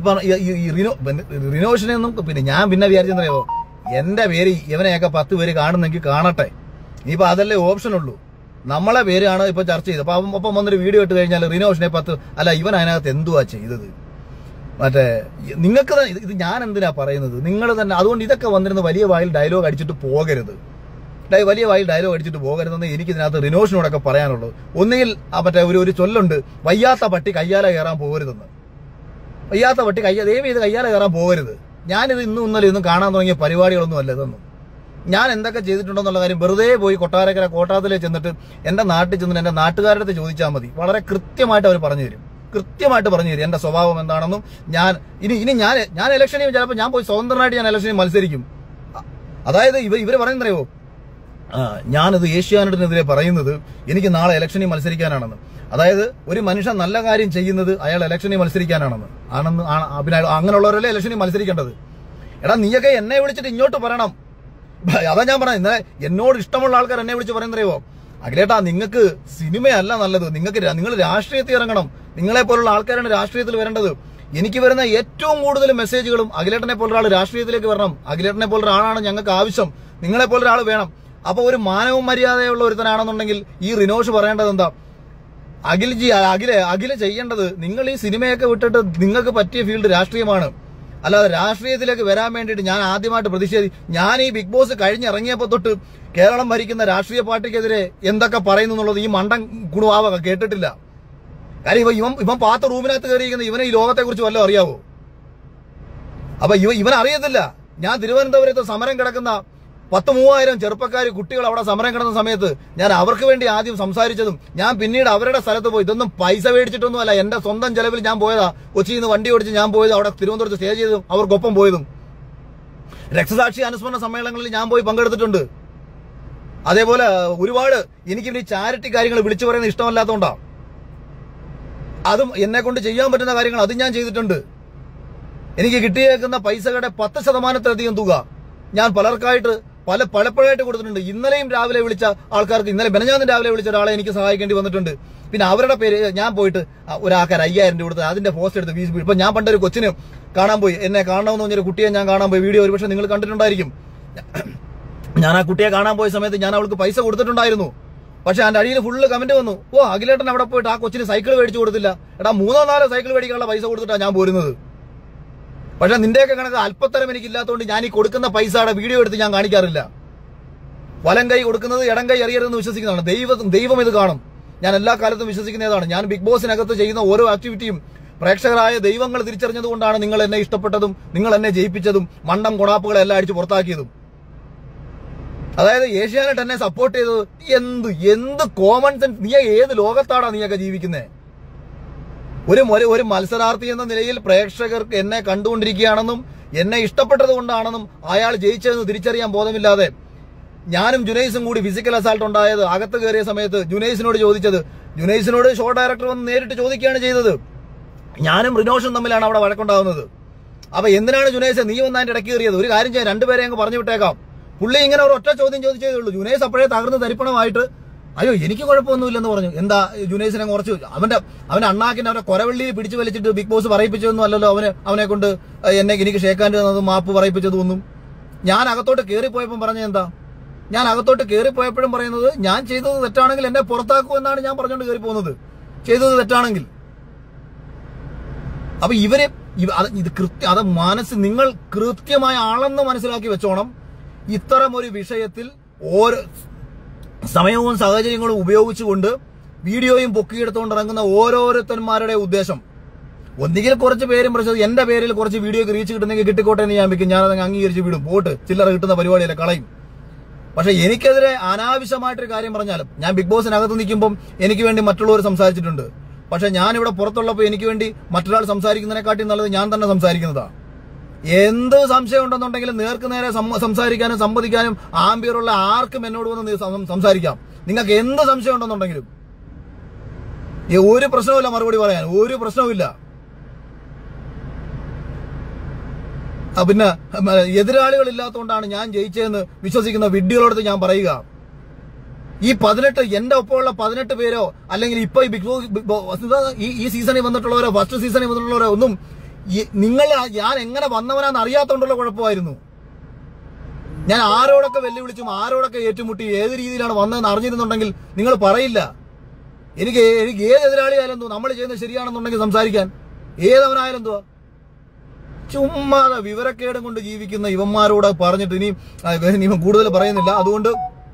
A: റിനോഷനെന്നും പിന്നെ ഞാൻ വിചാരിച്ചെന്നറിയോ, എന്റെ പേര് ഇവനെയൊക്കെ 10 പേര് കാണുന്നെങ്കിൽ കാണട്ടെ. ഇനിയിപ്പോ അതല്ലേ ഓപ്ഷൻ ഉള്ളൂ. നമ്മളെ പേരാണ് ഇപ്പൊ ചർച്ച ചെയ്തത്. അപ്പൊ ഒപ്പം വന്നൊരു വീഡിയോ ഇട്ട് കഴിഞ്ഞാൽ റിനോഷനെ 10 അല്ല ഇവൻ അതിനകത്ത് എന്തുവാ ചെയ്തത്? മറ്റേ നിങ്ങൾക്ക് ഇത് ഞാൻ എന്തിനാ പറയുന്നത്? നിങ്ങൾ തന്നെ. അതുകൊണ്ട് ഇതൊക്കെ വന്നിരുന്ന വലിയ വായിൽ ഡയലോഗ് അടിച്ചിട്ട് പോകരുത്, എന്ന് എനിക്ക് ഇതിനകത്ത് റിനോഷിനോടൊക്കെ പറയാനുള്ളത്. ഒന്നുകിൽ മറ്റേ ഒരു ചൊല്ലുണ്ട്, വയ്യാത്ത പട്ടി കയ്യാല കയറാൻ പോകരുതെന്ന്. വയ്യാത്ത പട്ടി ദയവ് ചെയ്ത് കയ്യാല കയറാൻ പോകരുത്. ഞാനിത് ഇന്നലെ ഒന്നും കാണാൻ തുടങ്ങിയ പരിപാടികളൊന്നും അല്ല ഇതൊന്നും. ഞാൻ എന്തൊക്കെ ചെയ്തിട്ടുണ്ടെന്നുള്ള കാര്യം വെറുതെ പോയി കൊട്ടാരക്കര കോട്ടാത്തിലേക്ക് ചെന്നിട്ട് എന്റെ നാട്ടിൽ ചെന്നിട്ട് എന്റെ നാട്ടുകാരുടെ അടുത്ത് ചോദിച്ചാൽ മതി. വളരെ കൃത്യമായിട്ട് അവർ പറഞ്ഞു തരും, എന്റെ സ്വഭാവം എന്താണെന്നും. ഇനി ഞാൻ ഇലക്ഷനിൽ ചിലപ്പോൾ ഞാൻ പോയി സ്വതന്ത്രനായിട്ട് ഞാൻ ഇലക്ഷനിൽ മത്സരിക്കും. അതായത് ഇവര് പറയുന്നറിയോ, ഞാനിത് ഏഷ്യാനെറ്റിനെതിരെ പറയുന്നത് എനിക്ക് നാളെ ഇലക്ഷനിൽ മത്സരിക്കാനാണെന്ന്. അതായത് ഒരു മനുഷ്യൻ നല്ല കാര്യം ചെയ്യുന്നത് അയാൾ ഇലക്ഷനിൽ മത്സരിക്കാനാണെന്ന് പിന്നെ അങ്ങനെയുള്ളവരല്ലേ ഇലക്ഷനിൽ മത്സരിക്കേണ്ടത്. എടാ നീയൊക്കെ എന്നെ വിളിച്ചിട്ട് ഇങ്ങോട്ട് പറയണം. അതാ ഞാൻ പറഞ്ഞത്, ഇന്നലെ എന്നോട് ഇഷ്ടമുള്ള ആൾക്കാർ എന്നെ വിളിച്ച് പറയുന്നറിയോ, അഖിലേട്ടാ നിങ്ങൾക്ക് സിനിമയല്ല നല്ലത്, നിങ്ങൾ രാഷ്ട്രീയത്തിൽ ഇറങ്ങണം, നിങ്ങളെ പോലുള്ള ആൾക്കാരാണ് രാഷ്ട്രീയത്തിൽ വരേണ്ടത്. എനിക്ക് വരുന്ന ഏറ്റവും കൂടുതൽ മെസ്സേജുകളും അഖിലേട്ടനെ പോലൊരാൾ രാഷ്ട്രീയത്തിലേക്ക് വരണം, അഖിലേട്ടനെ പോലൊരാളാണ് ഞങ്ങൾക്ക് ആവശ്യം, നിങ്ങളെ പോലൊരാൾ വേണം. അപ്പൊ ഒരു മാനവും മര്യാദയുള്ള ഒരുത്തനാണെന്നുണ്ടെങ്കിൽ ഈ റിനോഷ് പറയേണ്ടത് എന്താ, അഖില ചെയ്യേണ്ടത് നിങ്ങൾ ഈ സിനിമയൊക്കെ വിട്ടിട്ട് നിങ്ങൾക്ക് പറ്റിയ ഫീൽഡ് രാഷ്ട്രീയമാണ്. അല്ലാതെ രാഷ്ട്രീയത്തിലേക്ക് വരാൻ വേണ്ടിയിട്ട് ഞാൻ ആദ്യമായിട്ട് ഞാൻ ഈ ബിഗ് ബോസ് കഴിഞ്ഞിറങ്ങിയപ്പോ തൊട്ട് കേരളം ഭരിക്കുന്ന രാഷ്ട്രീയ പാർട്ടിക്കെതിരെ എന്തൊക്കെ പറയുന്നു എന്നുള്ളത് ഈ മണ്ടൻ കുണുവാവ കേട്ടിട്ടില്ല. കാര്യം ഇവൻ പാത്ത റൂമിനകത്ത് കയറിയിരിക്കുന്ന ഇവനെ ഈ ലോകത്തെ കുറിച്ച് വല്ലതും അറിയാവോ? അപ്പൊ ഇവൻ അറിയത്തില്ല. ഞാൻ തിരുവനന്തപുരത്ത് സമരം കിടക്കുന്ന 10,000-3000 ചെറുപ്പക്കാർ കുട്ടികൾ അവിടെ സമരം കിടന്ന സമയത്ത് ഞാൻ അവർക്ക് വേണ്ടി ആദ്യം സംസാരിച്ചതും ഞാൻ പിന്നീട് അവരുടെ സ്ഥലത്ത് പോയി, ഇതൊന്നും പൈസ മേടിച്ചിട്ടൊന്നും അല്ല, എന്റെ സ്വന്തം ചെലവിൽ ഞാൻ പോയതാ. കൊച്ചിയിൽ നിന്ന് വണ്ടി ഓടിച്ച് ഞാൻ പോയത്, അവിടെ തിരുവനന്തപുരത്ത് സ്റ്റേ ചെയ്തതും അവർക്കൊപ്പം പോയതും. രക്തസാക്ഷി അനുസ്മരണ സമ്മേളനങ്ങളിൽ ഞാൻ പോയി പങ്കെടുത്തിട്ടുണ്ട്. അതേപോലെ ഒരുപാട് എനിക്ക് ഈ ചാരിറ്റി കാര്യങ്ങൾ വിളിച്ചു പറയുന്നത് ഇഷ്ടമല്ലാത്തതുകൊണ്ടാ. അതും എന്നെ കൊണ്ട് ചെയ്യാൻ പറ്റുന്ന കാര്യങ്ങൾ അതും ഞാൻ ചെയ്തിട്ടുണ്ട്. എനിക്ക് കിട്ടിയേക്കുന്ന പൈസകളുടെ 10%-ലധികം തുക ഞാൻ പലർക്കായിട്ട് പലപ്പോഴായിട്ട് കൊടുത്തിട്ടുണ്ട്. ഇന്നലെയും രാവിലെ വിളിച്ച ആൾക്കാർക്ക്, ഇന്നലെ ബെനഞ്ഞാന്ന് രാവിലെ വിളിച്ച ഒരാളെ എനിക്ക് സഹായിക്കേണ്ടി വന്നിട്ടുണ്ട്. പിന്നെ അവരുടെ പേര് ഞാൻ പോയിട്ട് ഒരാൾക്കാർ 5000 രൂപ കൊടുത്ത് അതിന്റെ പോസ്റ്റ് എടുത്ത് വീസ്. ഇപ്പൊ ഞാൻ പണ്ടൊരു കൊച്ചിന് കാണാൻ പോയി, എന്നെ കാണണമെന്ന് പറഞ്ഞൊരു കുട്ടിയെ ഞാൻ കാണാൻ പോയി. വീഡിയോ ഒരുപക്ഷെ നിങ്ങൾ കണ്ടിട്ടുണ്ടായിരിക്കും. ഞാൻ ആ കുട്ടിയെ കാണാൻ പോയ സമയത്ത് ഞാൻ അവൾക്ക് പൈസ കൊടുത്തിട്ടുണ്ടായിരുന്നു. പക്ഷെ അതിന്റെ അടിയിൽ ഫുള്ള് കമന്റ് വന്നു, ഓ അഖിലേട്ടൻ അവിടെ പോയിട്ട് ആ കൊച്ചിന് സൈക്കിൾ മേടിച്ചു കൊടുത്തില്ല. എടാ 3-4 സൈക്കിൾ മേടിക്കാനുള്ള പൈസ കൊടുത്തിട്ടാണ് ഞാൻ പോരുന്നത്. പക്ഷെ നിന്റെയൊക്കെ കണക്ക് അല്പത്തരം എനിക്കില്ലാത്തതുകൊണ്ട് ഞാൻ ഈ കൊടുക്കുന്ന പൈസയുടെ വീഡിയോ എടുത്ത് ഞാൻ കാണിക്കാറില്ല. വലം കൈ കൊടുക്കുന്നത് ഇടം കൈ അറിയരുതെന്ന് വിശ്വസിക്കുന്നതാണ്. ദൈവം ഇത് കാണും. ഞാൻ എല്ലാ കാലത്തും വിശ്വസിക്കുന്നതാണ്. ഞാൻ ബിഗ് ബോസിനകത്ത് ചെയ്യുന്ന ഓരോ ആക്ടിവിറ്റിയും പ്രേക്ഷകരായ ദൈവങ്ങൾ തിരിച്ചറിഞ്ഞതുകൊണ്ടാണ് നിങ്ങൾ എന്നെ ഇഷ്ടപ്പെട്ടതും നിങ്ങൾ എന്നെ ജയിപ്പിച്ചതും മണ്ടം കൊണാപ്പുകളെല്ലാം അടിച്ച് പുറത്താക്കിയതും. അതായത് ഏഷ്യാനെറ്റ് എന്നെ സപ്പോർട്ട് ചെയ്തത് എന്ത് കോമൺ സെൻസ്. നീ ഏത് ലോകത്താടാ നീയൊക്കെ ജീവിക്കുന്നേ? ഒരു മത്സരാർത്ഥി എന്ന നിലയിൽ പ്രേക്ഷകർക്ക് എന്നെ കണ്ടുകൊണ്ടിരിക്കുകയാണെന്നും എന്നെ ഇഷ്ടപ്പെട്ടത് കൊണ്ടാണെന്നും അയാൾ ജയിച്ചതെന്ന് തിരിച്ചറിയാൻ ബോധമില്ലാതെ ഞാനും ജുനൈസും കൂടി ഫിസിക്കൽ അസാൾട്ട് ഉണ്ടായത് അകത്ത് കയറിയ സമയത്ത് ജുനൈസിനോട് ഷോ ഡയറക്ടർ വന്ന് നേരിട്ട് ചോദിക്കുകയാണ് ചെയ്തത്. ഞാനും റിനോഷും തമ്മിലാണ് അവിടെ വഴക്കുണ്ടാകുന്നത്. അപ്പൊ എന്തിനാണ് ജുനൈസ് നീ വന്ന് അതിന്റെ ഇടയ്ക്ക് കയറിയത്? ഒരു കാര്യം ചെയ്യാൻ രണ്ടുപേരെ അങ്ങ് പറഞ്ഞു വിട്ടേക്കാം. പുള്ളി ഇങ്ങനെ ഒരു ഒറ്റ ചോദ്യം ചോദിച്ചതേ ഉള്ളൂ. ജുനൈസ് അപ്പോഴേ തകർന്ന് തരിപ്പണമായിട്ട് അയ്യോ എനിക്ക് കുഴപ്പമൊന്നുമില്ലെന്ന് പറഞ്ഞു. എന്താ ജുനൈസിനെ കുറച്ച് അവന്റെ അണ്ണാക്കിന് അവന്റെ കൊരവള്ളി പിടിച്ചു വലിച്ചിട്ട് ബിഗ് ബോസ് പറയിപ്പിച്ചതൊന്നും അല്ലല്ലോ അവനെ കൊണ്ട് എനിക്ക് ഷേക്കാൻ തന്നതും മാപ്പ് പറയിപ്പിച്ചതൊന്നും. ഞാൻ അകത്തോട്ട് കയറിപ്പോയപ്പോൾ പറഞ്ഞത് എന്താ? ഞാൻ അകത്തോട്ട് കയറിപ്പോയപ്പോഴും പറയുന്നത് ഞാൻ ചെയ്തത് തെറ്റാണെങ്കിൽ എന്നെ പുറത്താക്കൂ എന്നാണ് ഞാൻ പറഞ്ഞുകൊണ്ട് കയറി പോകുന്നത്, ചെയ്തത് തെറ്റാണെങ്കിൽ. അപ്പൊ അത് മനസ്സ് നിങ്ങൾ കൃത്യമായ ആളെന്ന് മനസ്സിലാക്കി വെച്ചോണം. ഇത്തരം ഒരു വിഷയത്തിൽ ഓരോ സമയവും സാഹചര്യങ്ങളും ഉപയോഗിച്ചുകൊണ്ട് വീഡിയോയും പൊക്കിയെടുത്തുകൊണ്ട് ഇറങ്ങുന്ന ഓരോരുത്തന്മാരുടെ ഉദ്ദേശം ഒന്നുകിൽ കുറച്ച് പേരും പ്രശ്നം എന്റെ പേരിൽ കുറച്ച് വീഡിയോക്ക് റീച്ച് കിട്ടുന്നെങ്കിൽ കിട്ടിക്കോട്ടെ എന്ന് ഞാൻ വെക്കും. ഞാനത് അംഗീകരിച്ച് വിടും. പോട്ട് ചില്ലറ കിട്ടുന്ന പരിപാടിയല്ല, കളയും. പക്ഷെ എനിക്കെതിരെ അനാവശ്യമായിട്ടൊരു കാര്യം പറഞ്ഞാലും ഞാൻ ബിഗ് ബോസിനകത്ത് നിൽക്കുമ്പോൾ എനിക്ക് വേണ്ടി മറ്റുള്ളവർ സംസാരിച്ചിട്ടുണ്ട്. പക്ഷെ ഞാനിവിടെ പുറത്തുള്ളപ്പോൾ എനിക്ക് വേണ്ടി മറ്റൊരാൾ സംസാരിക്കുന്നതിനെക്കാട്ടി നല്ലത് ഞാൻ തന്നെ സംസാരിക്കുന്നതാണ്. എന്ത് സംശയം ഉണ്ടെന്നുണ്ടെങ്കിലും നേർക്ക് നേരെ സംസാരിക്കാനും സംവദിക്കാനും ആംബിയറുള്ള ആർക്കും എന്നോട് വന്ന് സംസാരിക്കാം. നിങ്ങൾക്ക് എന്ത് സംശയം ഉണ്ടെന്നുണ്ടെങ്കിലും ഒരു പ്രശ്നവുമില്ല, മറുപടി പറയാൻ ഒരു പ്രശ്നവുമില്ല. പിന്നെ എതിരാളികൾ ഇല്ലാത്തതുകൊണ്ടാണ് ഞാൻ ജയിച്ചതെന്ന് വിശ്വസിക്കുന്ന വിഡ്ഢികളോട് ഞാൻ പറയുക, ഈ 18 എന്റെ ഒപ്പമുള്ള 18 പേരോ അല്ലെങ്കിൽ ഇപ്പൊ ഈ സീസണിൽ വന്നിട്ടുള്ളവരോ ഫസ്റ്റ് സീസണിൽ വന്നിട്ടുള്ളവരോ ഒന്നും ഞാൻ എങ്ങനെ വന്നവനാന്ന് അറിയാത്തോണ്ടുള്ള കുഴപ്പമായിരുന്നു. ഞാൻ ആരോടൊക്കെ വെല്ലുവിളിച്ചും ആരോടൊക്കെ ഏറ്റുമുട്ടി ഏത് രീതിയിലാണ് വന്നതെന്ന് അറിഞ്ഞിരുന്നുണ്ടെങ്കിൽ നിങ്ങൾ പറയില്ല. എനിക്ക് ഏത് എതിരാളിയായാലും എന്തോ നമ്മൾ ചെയ്യുന്നത് ശരിയാണെന്നുണ്ടെങ്കിൽ സംസാരിക്കാൻ ഏതവനായാലും എന്തുവാ. ചുമ്മാതെ വിവരക്കേടും കൊണ്ട് ജീവിക്കുന്ന ഇവന്മാരോട് പറഞ്ഞിട്ട് ഇനി കൂടുതൽ പറയുന്നില്ല. അതുകൊണ്ട്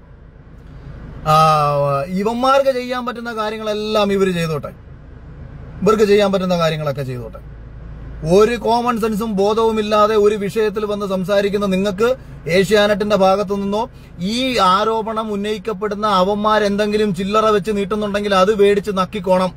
A: ഇവന്മാർക്ക് ചെയ്യാൻ പറ്റുന്ന കാര്യങ്ങളെല്ലാം ഇവർ ചെയ്തോട്ടെ, ഇവർക്ക് ചെയ്യാൻ പറ്റുന്ന കാര്യങ്ങളൊക്കെ ചെയ്തോട്ടെ. ഒരു കോമൺ സെൻസും ബോധവും ഇല്ലാതെ ഒരു വിഷയത്തിൽ വന്ന് സംസാരിക്കുന്ന നിങ്ങൾക്ക് ഏഷ്യാനെറ്റിന്റെ ഭാഗത്തു നിന്നോ ഈ ആരോപണം ഉന്നയിക്കപ്പെടുന്ന അവന്മാരെന്തെങ്കിലും ചില്ലറ വെച്ച് നീട്ടുന്നുണ്ടെങ്കിൽ അത് മേടിച്ച് നക്കിക്കോണം.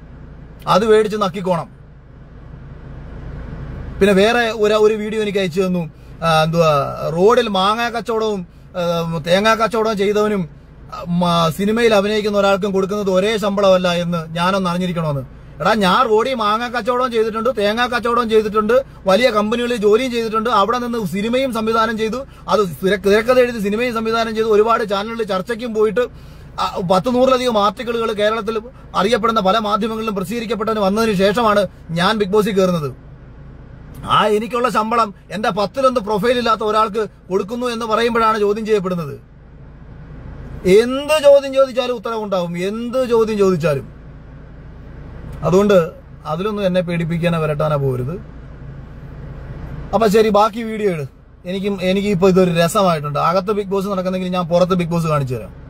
A: പിന്നെ വേറെ ഒരു വീഡിയോ എനിക്ക് അയച്ചു തന്നു. റോഡിൽ മാങ്ങാ കച്ചവടവും തേങ്ങാ കച്ചവടവും ചെയ്തവനും സിനിമയിൽ അഭിനയിക്കുന്ന ഒരാൾക്കും കൊടുക്കുന്നത് ഒരേ ശമ്പളമല്ല എന്ന് ഞാനൊന്ന് അറിഞ്ഞിരിക്കണമെന്ന്. എടാ, ഞാൻ റോഡിൽ മാങ്ങാ കച്ചവടവും ചെയ്തിട്ടുണ്ട്, തേങ്ങാ കച്ചവടവും ചെയ്തിട്ടുണ്ട്, വലിയ കമ്പനികളിൽ ജോലിയും ചെയ്തിട്ടുണ്ട്. അവിടെ നിന്ന് സിനിമയും സംവിധാനം ചെയ്തു, അത് തിരക്കഥ എഴുതി സിനിമയും സംവിധാനം ചെയ്തു, ഒരുപാട് ചാനലുകളിൽ ചർച്ചയ്ക്കും പോയിട്ട് 100-100ലധികം ആർട്ടിക്കിളുകൾ കേരളത്തിൽ അറിയപ്പെടുന്ന പല മാധ്യമങ്ങളിലും പ്രസിദ്ധീകരിക്കപ്പെട്ടതിന് വന്നതിന് ശേഷമാണ് ഞാൻ ബിഗ് ബോസിൽ കയറുന്നത്. എനിക്കുള്ള ശമ്പളം എന്റെ 10-1 പ്രൊഫൈൽ ഇല്ലാത്ത ഒരാൾക്ക് കൊടുക്കുന്നു എന്ന് പറയുമ്പോഴാണ് ചോദ്യം ചെയ്യപ്പെടുന്നത്. എന്ത് ചോദ്യം ചോദിച്ചാലും ഉത്തരവുണ്ടാവും, എന്ത് ചോദ്യം ചോദിച്ചാലും. അതുകൊണ്ട് അതിലൊന്നും എന്നെ പേടിപ്പിക്കാനോ വരട്ടാനോ പോരുത്. അപ്പൊ ശരി, ബാക്കി വീഡിയോ ഇട്. എനിക്ക് ഇപ്പൊ ഇതൊരു രസമായിട്ടുണ്ട്. അകത്ത് ബിഗ് ബോസ് നടക്കുന്നെങ്കിൽ ഞാൻ പുറത്ത് ബിഗ് ബോസ് കാണിച്ചു തരാം.